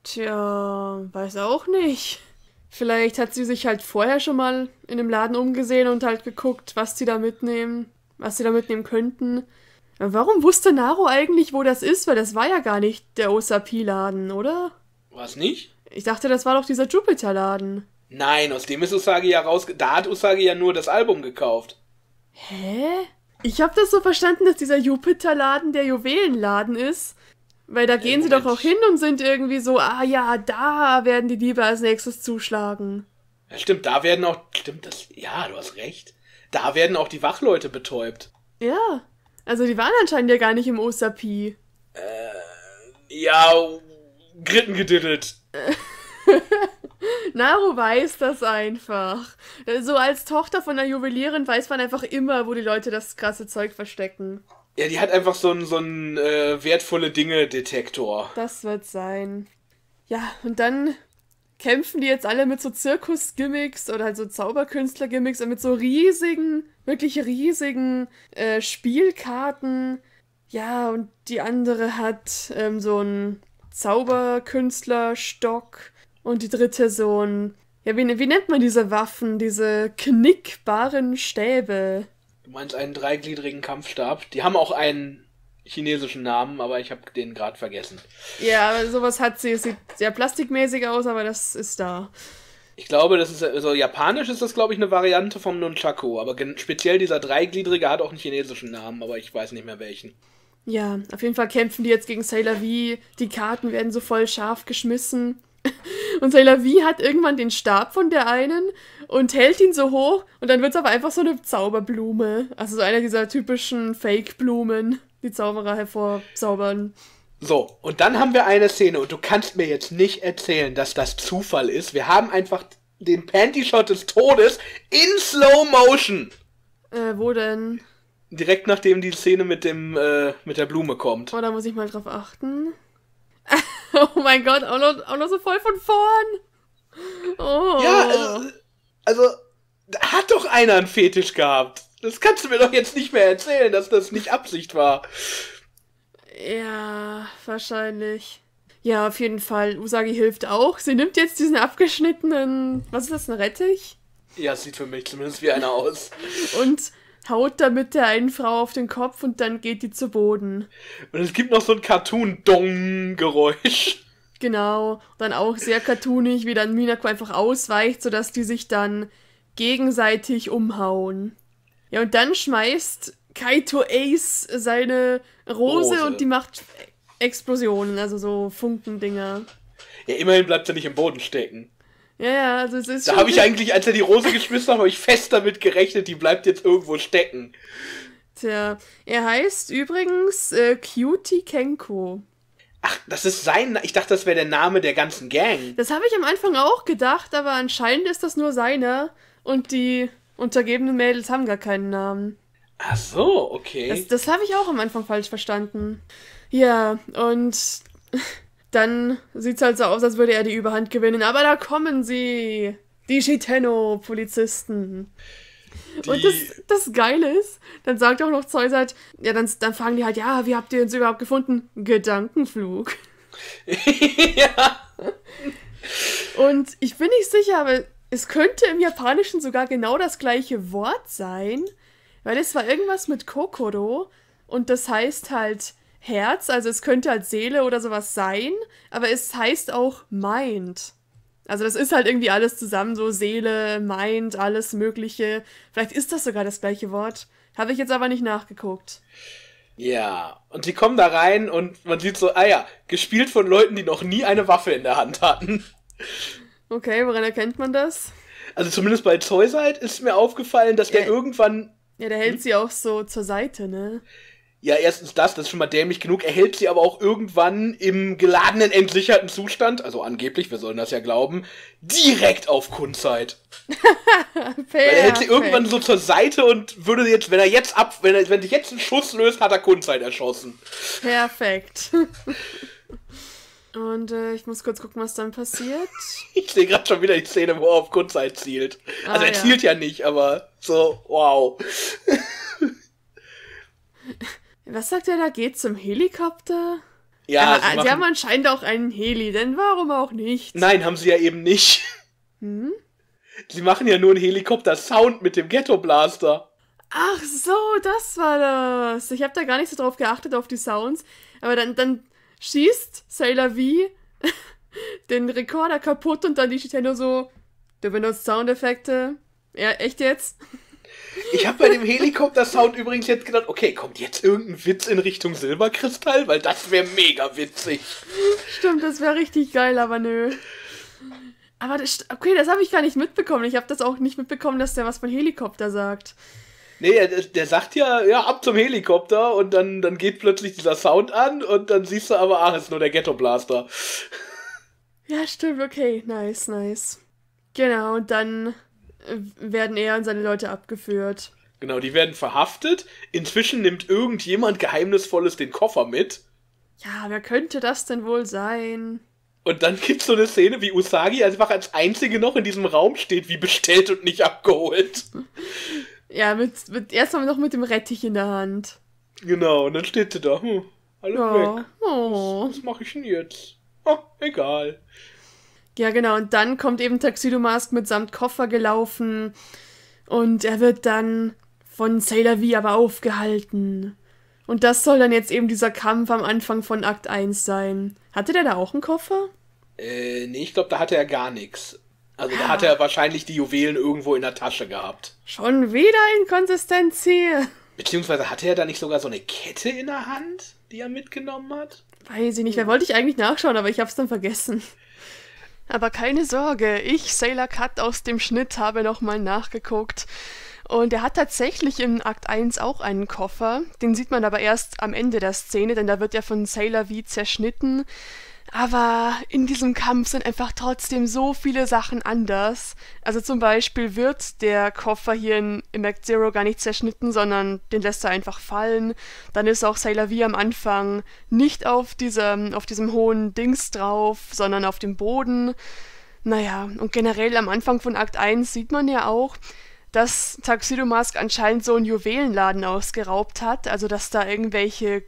Tja, weiß auch nicht. Vielleicht hat sie sich halt vorher schon mal in dem Laden umgesehen und halt geguckt, was sie da mitnehmen könnten. Warum wusste Naro eigentlich, wo das ist? Weil das war ja gar nicht der Osapi-Laden, oder? Was nicht? Ich dachte, das war doch dieser Jupiter-Laden. Nein, aus dem ist Usagi ja da hat Usagi ja nur das Album gekauft. Hä? Ich hab das so verstanden, dass dieser Jupiter-Laden der Juwelenladen ist. Weil da gehen sie doch auch hin und sind irgendwie so, ja, da werden die Diebe als nächstes zuschlagen. Ja, stimmt, du hast recht. Da werden auch die Wachleute betäubt. Ja, also die waren anscheinend ja gar nicht im Osapi. Ja, Gritten gediddelt. Naru weiß das einfach. So als Tochter von einer Juwelierin weiß man einfach immer, wo die Leute das krasse Zeug verstecken. Ja, die hat einfach so einen wertvolle Dinge-Detektor. Das wird sein. Ja, und dann kämpfen die jetzt alle mit so Zirkus-Gimmicks oder halt so Zauberkünstler-Gimmicks und mit so wirklich riesigen Spielkarten. Ja, und die andere hat so ein Zauberkünstlerstock und die dritte so ein, ja, wie nennt man diese Waffen, diese knickbaren Stäbe? Du meinst einen dreigliedrigen Kampfstab? Die haben auch einen chinesischen Namen, aber ich habe den gerade vergessen. Ja, aber sowas hat sie. Es sieht sehr plastikmäßig aus, aber das ist da. Ich glaube, das ist, also japanisch ist das, glaube ich, eine Variante vom Nunchaku, aber speziell dieser dreigliedrige hat auch einen chinesischen Namen, aber ich weiß nicht mehr welchen. Ja, auf jeden Fall kämpfen die jetzt gegen Sailor V. Die Karten werden so voll scharf geschmissen. Und Sailor V hat irgendwann den Stab von der einen und hält ihn so hoch und dann wird es aber einfach so eine Zauberblume. Also so eine dieser typischen Fake-Blumen, die Zauberer hervorzaubern. So, und dann haben wir eine Szene und du kannst mir jetzt nicht erzählen, dass das Zufall ist. Wir haben einfach den Panty-Shot des Todes in Slow Motion. Wo denn? Direkt nachdem die Szene mit der Blume kommt. Oh, da muss ich mal drauf achten. Oh mein Gott, auch noch so voll von vorn. Oh. Ja, also da hat doch einer einen Fetisch gehabt. Das kannst du mir doch jetzt nicht mehr erzählen, dass das nicht Absicht war. Ja, wahrscheinlich. Ja, auf jeden Fall. Usagi hilft auch. Sie nimmt jetzt diesen abgeschnittenen, was ist das, ein Rettich? Ja, es sieht für mich zumindest wie einer aus. Und haut damit der einen Frau auf den Kopf und dann geht die zu Boden. Und es gibt noch so ein Cartoon-Dong-Geräusch. Genau. Dann auch sehr cartoonig, wie dann Minako einfach ausweicht, sodass die sich dann gegenseitig umhauen. Ja, und dann schmeißt Kaito Ace seine Rose und die macht Explosionen, also so Funkendinger. Ja, immerhin bleibt er nicht im Boden stecken. Ja, also es ist Da habe ich eigentlich, als er die Rose geschmissen hat, habe ich fest damit gerechnet, die bleibt jetzt irgendwo stecken. Tja, er heißt übrigens Cutie Kenko. Ach, das ist sein... Ich dachte, das wäre der Name der ganzen Gang. Das habe ich am Anfang auch gedacht, aber anscheinend ist das nur seiner und die untergebenen Mädels haben gar keinen Namen. Ach so, okay. Das habe ich auch am Anfang falsch verstanden. Ja, und dann sieht es halt so aus, als würde er die Überhand gewinnen. Aber da kommen sie, die Shiteno-Polizisten. Und das Geile ist, dann sagt auch noch Zeusat, ja, dann fragen die halt, ja, wie habt ihr uns überhaupt gefunden? Gedankenflug. Ja. Und ich bin nicht sicher, aber es könnte im Japanischen sogar genau das gleiche Wort sein, weil es war irgendwas mit Kokoro und das heißt halt Herz, also es könnte halt Seele oder sowas sein, aber es heißt auch Mind. Also das ist halt irgendwie alles zusammen, so Seele, Mind, alles Mögliche. Vielleicht ist das sogar das gleiche Wort. Habe ich jetzt aber nicht nachgeguckt. Ja, und sie kommen da rein und man sieht so, gespielt von Leuten, die noch nie eine Waffe in der Hand hatten. Okay, woran erkennt man das? Also zumindest bei Zeuside ist mir aufgefallen, dass der irgendwann... Ja, der hält sie auch so zur Seite, ne? Ja, erstens das ist schon mal dämlich genug. Er hält sie aber auch irgendwann im geladenen, entsicherten Zustand, also angeblich, wir sollen das ja glauben, direkt auf Kundzeit. Weil er hält sie irgendwann so zur Seite und würde jetzt, wenn sich jetzt ein Schuss löst, hat er Kundzeit erschossen. Perfekt. Und ich muss kurz gucken, was dann passiert. Ich sehe gerade schon wieder die Szene, wo er auf Kundzeit zielt. Also er zielt ja nicht, aber so, wow. Was sagt er da? Geht zum Helikopter? Ja, sie haben anscheinend auch einen Heli, denn warum auch nicht? Nein, haben sie ja eben nicht. Hm? Sie machen ja nur einen Helikopter-Sound mit dem Ghetto-Blaster. Ach so, das war das. Ich habe da gar nicht so drauf geachtet, auf die Sounds. Aber dann schießt Sailor V den Rekorder kaputt und dann die Shiteno so, du benutzt Soundeffekte. Ja, echt jetzt? Ich habe bei dem Helikopter-Sound übrigens jetzt gedacht, okay, kommt jetzt irgendein Witz in Richtung Silberkristall? Weil das wäre mega witzig. Stimmt, das wäre richtig geil, aber nö. Aber das habe ich gar nicht mitbekommen. Ich habe das auch nicht mitbekommen, dass der was von Helikopter sagt. Nee, der sagt ja, ab zum Helikopter und dann geht plötzlich dieser Sound an und dann siehst du aber, es ist nur der Ghetto-Blaster. Ja, stimmt, okay, nice. Genau, und dann werden er und seine Leute abgeführt. Genau, die werden verhaftet. Inzwischen nimmt irgendjemand Geheimnisvolles den Koffer mit. Ja, wer könnte das denn wohl sein? Und dann gibt's so eine Szene, wie Usagi einfach als Einzige noch in diesem Raum steht, wie bestellt und nicht abgeholt. Ja, erstmal noch mit dem Rettich in der Hand. Genau, und dann steht sie da, alle weg. Oh. Was mache ich denn jetzt? egal. Ja, genau. Und dann kommt eben Tuxedo Mask mitsamt Koffer gelaufen und er wird dann von Sailor V aber aufgehalten. Und das soll dann jetzt eben dieser Kampf am Anfang von Akt 1 sein. Hatte der da auch einen Koffer? Nee, ich glaube, da hatte er gar nichts. Also da hat er wahrscheinlich die Juwelen irgendwo in der Tasche gehabt. Schon wieder Inkonsistenz hier. Beziehungsweise hatte er da nicht sogar so eine Kette in der Hand, die er mitgenommen hat? Weiß ich nicht, da wollte ich eigentlich nachschauen, aber ich hab's dann vergessen. Aber keine Sorge, ich, Sailor Cut aus dem Schnitt, habe nochmal nachgeguckt. Und er hat tatsächlich in Akt 1 auch einen Koffer. Den sieht man aber erst am Ende der Szene, denn da wird er von Sailor V zerschnitten. Aber in diesem Kampf sind einfach trotzdem so viele Sachen anders. Also zum Beispiel wird der Koffer hier im Act Zero gar nicht zerschnitten, sondern den lässt er einfach fallen. Dann ist auch Sailor V am Anfang nicht auf diesem hohen Dings drauf, sondern auf dem Boden. Naja, und generell am Anfang von Akt 1 sieht man ja auch, dass Tuxedo Mask anscheinend so einen Juwelenladen ausgeraubt hat, also dass da irgendwelche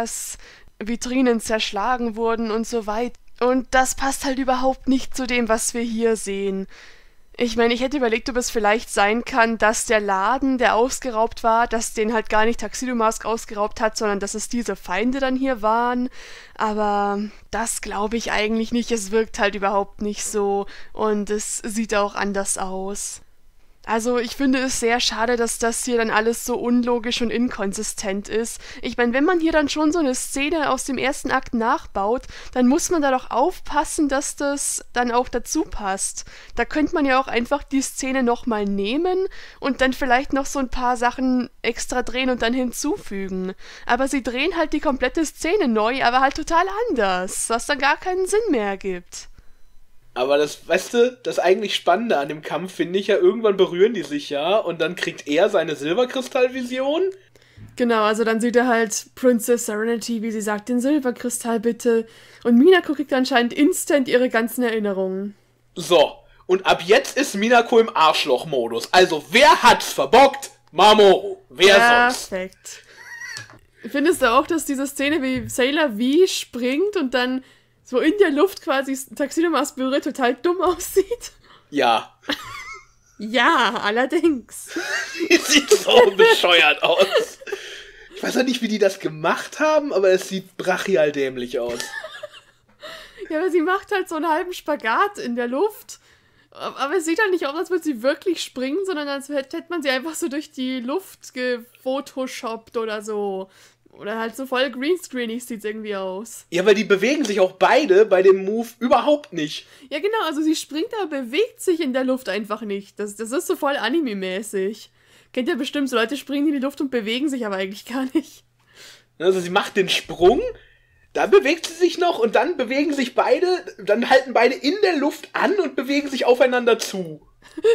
Glasvitrinen zerschlagen wurden und so weiter. Und das passt halt überhaupt nicht zu dem, was wir hier sehen. Ich meine, ich hätte überlegt, ob es vielleicht sein kann, dass der Laden, der ausgeraubt war, dass den halt gar nicht Tuxedo Mask ausgeraubt hat, sondern dass es diese Feinde dann hier waren. Aber das glaube ich eigentlich nicht. Es wirkt halt überhaupt nicht so und es sieht auch anders aus. Also ich finde es sehr schade, dass das hier dann alles so unlogisch und inkonsistent ist. Ich meine, wenn man hier dann schon so eine Szene aus dem ersten Akt nachbaut, dann muss man da doch aufpassen, dass das dann auch dazu passt. Da könnte man ja auch einfach die Szene nochmal nehmen und dann vielleicht noch so ein paar Sachen extra drehen und dann hinzufügen. Aber sie drehen halt die komplette Szene neu, aber halt total anders, was dann gar keinen Sinn mehr ergibt. Aber das, weißt du, das eigentlich Spannende an dem Kampf finde ich ja, irgendwann berühren die sich ja und dann kriegt er seine Silberkristallvision. Genau, also dann sieht er halt Princess Serenity, wie sie sagt, den Silberkristall bitte. Und Minako kriegt anscheinend instant ihre ganzen Erinnerungen. So, und ab jetzt ist Minako im Arschloch-Modus. Also, wer hat's verbockt? Mamoru. Wer sonst? Perfekt. Findest du auch, dass diese Szene, wie Sailor V springt und dann so in der Luft quasi Tuxedo Mask berührt, total dumm aussieht? Ja. Ja, allerdings. Die sieht so bescheuert aus. Ich weiß auch nicht, wie die das gemacht haben, aber es sieht brachial dämlich aus. Ja, aber sie macht halt so einen halben Spagat in der Luft. Aber es sieht halt nicht aus, als würde sie wirklich springen, sondern als hätte man sie einfach so durch die Luft gefotoshoppt oder so. Oder halt so voll greenscreenig sieht's irgendwie aus. Ja, weil die bewegen sich auch beide bei dem Move überhaupt nicht. Ja, genau, also sie springt, aber bewegt sich in der Luft einfach nicht. Das ist so voll Anime-mäßig. Kennt ihr bestimmt, so Leute springen in die Luft und bewegen sich aber eigentlich gar nicht. Also sie macht den Sprung, dann bewegt sie sich noch und dann bewegen sich beide, dann halten beide in der Luft an und bewegen sich aufeinander zu.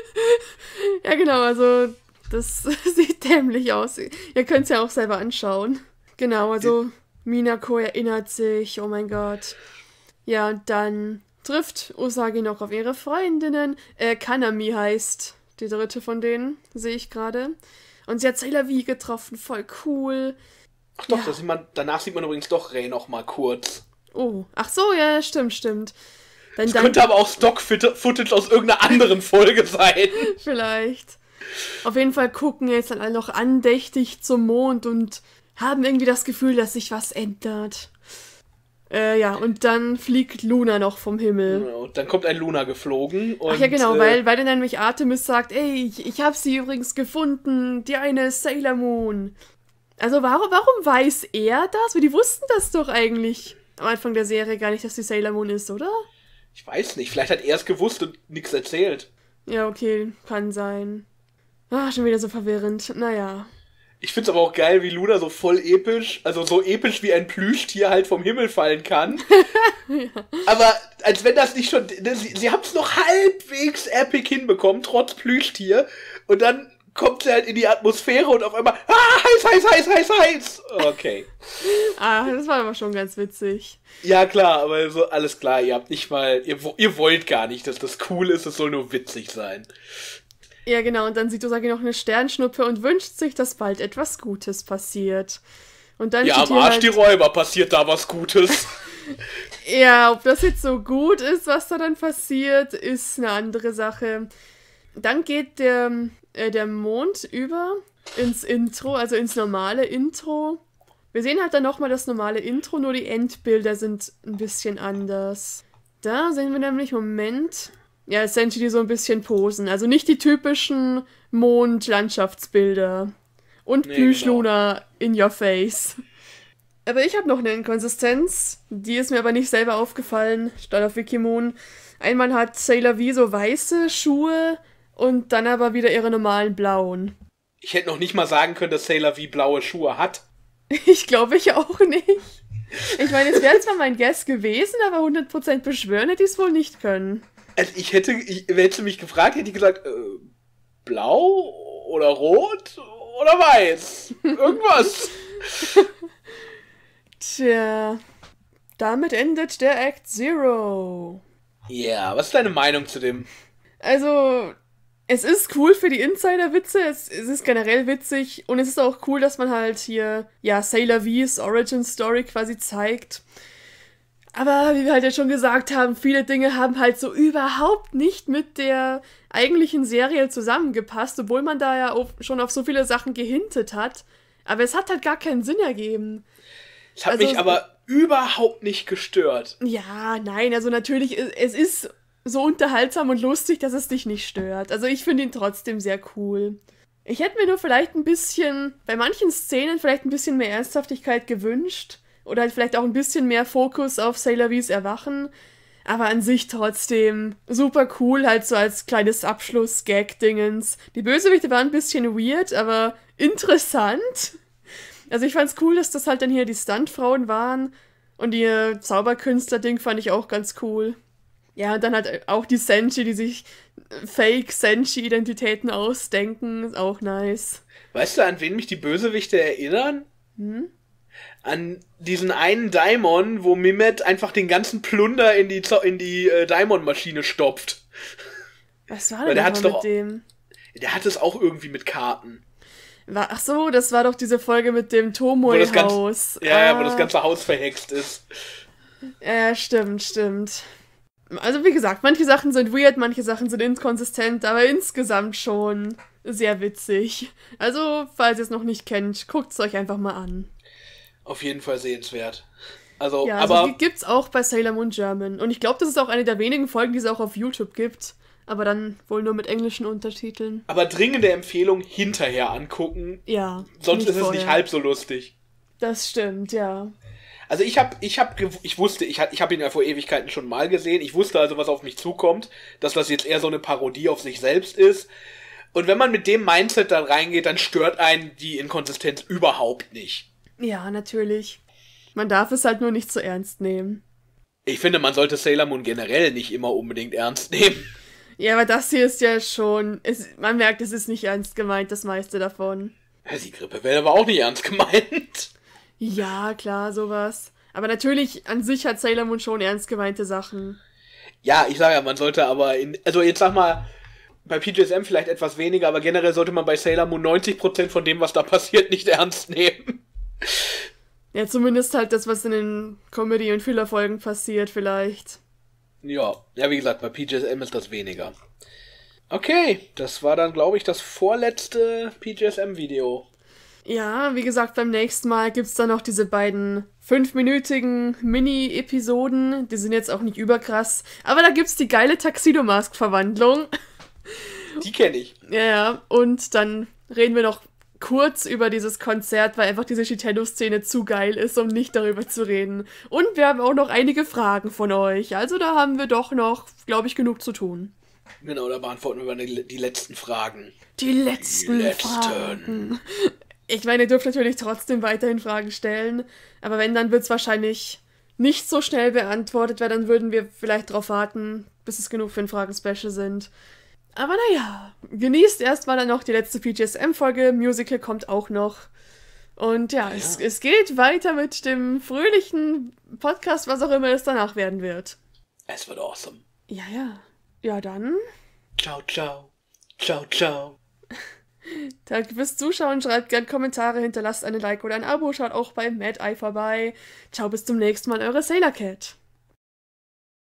Ja, genau, also das sieht dämlich aus. Ihr könnt's ja auch selber anschauen. Genau, also Minako erinnert sich, oh mein Gott. Ja, und dann trifft Usagi noch auf ihre Freundinnen. Kanami heißt die dritte von denen, sehe ich gerade. Und sie hat Sailor V getroffen, voll cool. Ach doch, ja. Danach sieht man übrigens doch Rei noch mal kurz. Oh, ach so, ja, stimmt. Das könnte aber auch Stock-Footage aus irgendeiner anderen Folge sein. Vielleicht. Auf jeden Fall gucken jetzt dann alle noch andächtig zum Mond und haben irgendwie das Gefühl, dass sich was ändert. Ja, und dann fliegt Luna noch vom Himmel. Und dann kommt ein Luna geflogen. Und, ach ja, genau, weil dann nämlich Artemis sagt, ey, ich hab sie übrigens gefunden, die eine Sailor Moon. Also warum weiß er das? Weil die wussten das doch eigentlich am Anfang der Serie gar nicht, dass die Sailor Moon ist, oder? Ich weiß nicht, vielleicht hat er es gewusst und nichts erzählt. Ja, okay, kann sein. Ah, schon wieder so verwirrend, naja. Ich find's aber auch geil, wie Luna so voll episch, also so episch wie ein Plüschtier halt vom Himmel fallen kann. Ja. Aber als wenn das nicht schon, sie haben's noch halbwegs epic hinbekommen, trotz Plüschtier. Und dann kommt sie halt in die Atmosphäre und auf einmal, heiß. Okay. Das war aber schon ganz witzig. Ja, klar, aber so, alles klar, ihr habt nicht mal, ihr wollt gar nicht, dass das cool ist, es soll nur witzig sein. Ja, genau, und dann sieht Usagi noch eine Sternschnuppe und wünscht sich, dass bald etwas Gutes passiert. Und dann ja, am Arsch halt, die Räuber passiert da was Gutes. Ja, ob das jetzt so gut ist, was da dann passiert, ist eine andere Sache. Dann geht der Mond über ins Intro, also ins normale Intro. Wir sehen halt dann nochmal das normale Intro, nur die Endbilder sind ein bisschen anders. Da sehen wir nämlich, Moment, ja, Senshi, die so ein bisschen posen. Also nicht die typischen Mond-Landschaftsbilder. Und Nee, Plüschluna in your face. Aber ich habe noch eine Inkonsistenz, die ist mir aber nicht selber aufgefallen, statt auf Wikimoon. Einmal hat Sailor V so weiße Schuhe und dann aber wieder ihre normalen blauen. Ich hätte noch nicht mal sagen können, dass Sailor V blaue Schuhe hat. Ich glaube ich auch nicht. Ich meine, es wäre zwar mein Guess gewesen, aber 100% beschwören hätte ich es wohl nicht können. Also hättest du mich gefragt, hätte ich gesagt, blau oder rot oder weiß? Irgendwas. Tja, damit endet der Act Zero. Ja, was ist deine Meinung zu dem? Also, es ist cool für die Insider-Witze, es ist generell witzig und es ist auch cool, dass man halt hier, ja, Sailor V's Origin-Story quasi zeigt. Aber wie wir halt ja schon gesagt haben, viele Dinge haben halt so überhaupt nicht mit der eigentlichen Serie zusammengepasst, obwohl man da ja schon auf so viele Sachen gehintet hat. Aber es hat halt gar keinen Sinn ergeben. Es hat mich aber überhaupt nicht gestört. Ja, nein, also natürlich, es ist so unterhaltsam und lustig, dass es dich nicht stört. Also ich finde ihn trotzdem sehr cool. Ich hätte mir nur vielleicht ein bisschen, bei manchen Szenen vielleicht ein bisschen mehr Ernsthaftigkeit gewünscht. Oder halt vielleicht auch ein bisschen mehr Fokus auf Sailor V's Erwachen. Aber an sich trotzdem super cool, halt so als kleines Abschluss-Gag-Dingens. Die Bösewichte waren ein bisschen weird, aber interessant. Also ich fand's cool, dass das halt dann hier die Stuntfrauen waren. Und ihr Zauberkünstler-Ding fand ich auch ganz cool. Ja, und dann halt auch die Senshi, die sich Fake-Senshi-Identitäten ausdenken. Ist auch nice. Weißt du, an wen mich die Bösewichte erinnern? An diesen einen Daimon, wo Mimmet einfach den ganzen Plunder in die Daimon-Maschine stopft. Was war denn das mit dem? Der hat es auch irgendwie mit Karten. Ach so, das war doch diese Folge mit dem Tomoe-Haus. Ja, wo das ganze Haus verhext ist. Ja, stimmt. Also wie gesagt, manche Sachen sind weird, manche Sachen sind inkonsistent, aber insgesamt schon sehr witzig. Also, falls ihr es noch nicht kennt, guckt es euch einfach mal an. Auf jeden Fall sehenswert. Also, ja, aber die gibt's auch bei Sailor Moon German. Und ich glaube, das ist auch eine der wenigen Folgen, die es auch auf YouTube gibt. Aber dann wohl nur mit englischen Untertiteln. Aber dringende Empfehlung, hinterher angucken. Ja. Sonst ist es nicht halb so lustig. Das stimmt, ja. Also ich wusste, ich habe ihn ja vor Ewigkeiten schon mal gesehen. Ich wusste also, was auf mich zukommt, dass das jetzt eher so eine Parodie auf sich selbst ist. Und wenn man mit dem Mindset dann reingeht, dann stört einen die Inkonsistenz überhaupt nicht. Ja, natürlich. Man darf es halt nur nicht so ernst nehmen. Ich finde, man sollte Sailor Moon generell nicht immer unbedingt ernst nehmen. Ja, aber das hier ist ja schon... man merkt, es ist nicht ernst gemeint, das meiste davon. Ja, die Grippewelle aber auch nicht ernst gemeint. Ja, klar, sowas. Aber natürlich, an sich hat Sailor Moon schon ernst gemeinte Sachen. Ja, ich sage ja, man sollte aber also jetzt sag mal, bei PGSM vielleicht etwas weniger, aber generell sollte man bei Sailor Moon 90% von dem, was da passiert, nicht ernst nehmen. Ja, zumindest halt das, was in den Comedy- und Filler-Folgen passiert, vielleicht. Ja, wie gesagt, bei PGSM ist das weniger. Okay, das war dann, glaube ich, das vorletzte PGSM-Video. Ja, wie gesagt, beim nächsten Mal gibt's dann noch diese beiden 5-minütigen Mini-Episoden. Die sind jetzt auch nicht überkrass. Aber da gibt's die geile Tuxedo-Mask-Verwandlung. Die kenne ich. Ja, und dann reden wir noch kurz über dieses Konzert, weil einfach diese Shitendo-Szene zu geil ist, um nicht darüber zu reden. Und wir haben auch noch einige Fragen von euch. Also da haben wir doch noch, glaube ich, genug zu tun. Genau, da beantworten wir die letzten Fragen. Die letzten Fragen. Ich meine, ihr dürft natürlich trotzdem weiterhin Fragen stellen, aber wenn, dann wird es wahrscheinlich nicht so schnell beantwortet, weil dann würden wir vielleicht drauf warten, bis es genug für ein Fragen-Special sind. Aber naja, genießt erstmal dann noch die letzte PGSM-Folge, Musical kommt auch noch. Und ja, es geht weiter mit dem fröhlichen Podcast, was auch immer es danach werden wird. Es wird awesome. Ja. Ja, dann. Ciao, ciao. Ciao, ciao. Danke fürs Zuschauen, schreibt gern Kommentare, hinterlasst eine Like oder ein Abo, schaut auch bei Mad Eye vorbei. Ciao, bis zum nächsten Mal, eure Sailor Cat.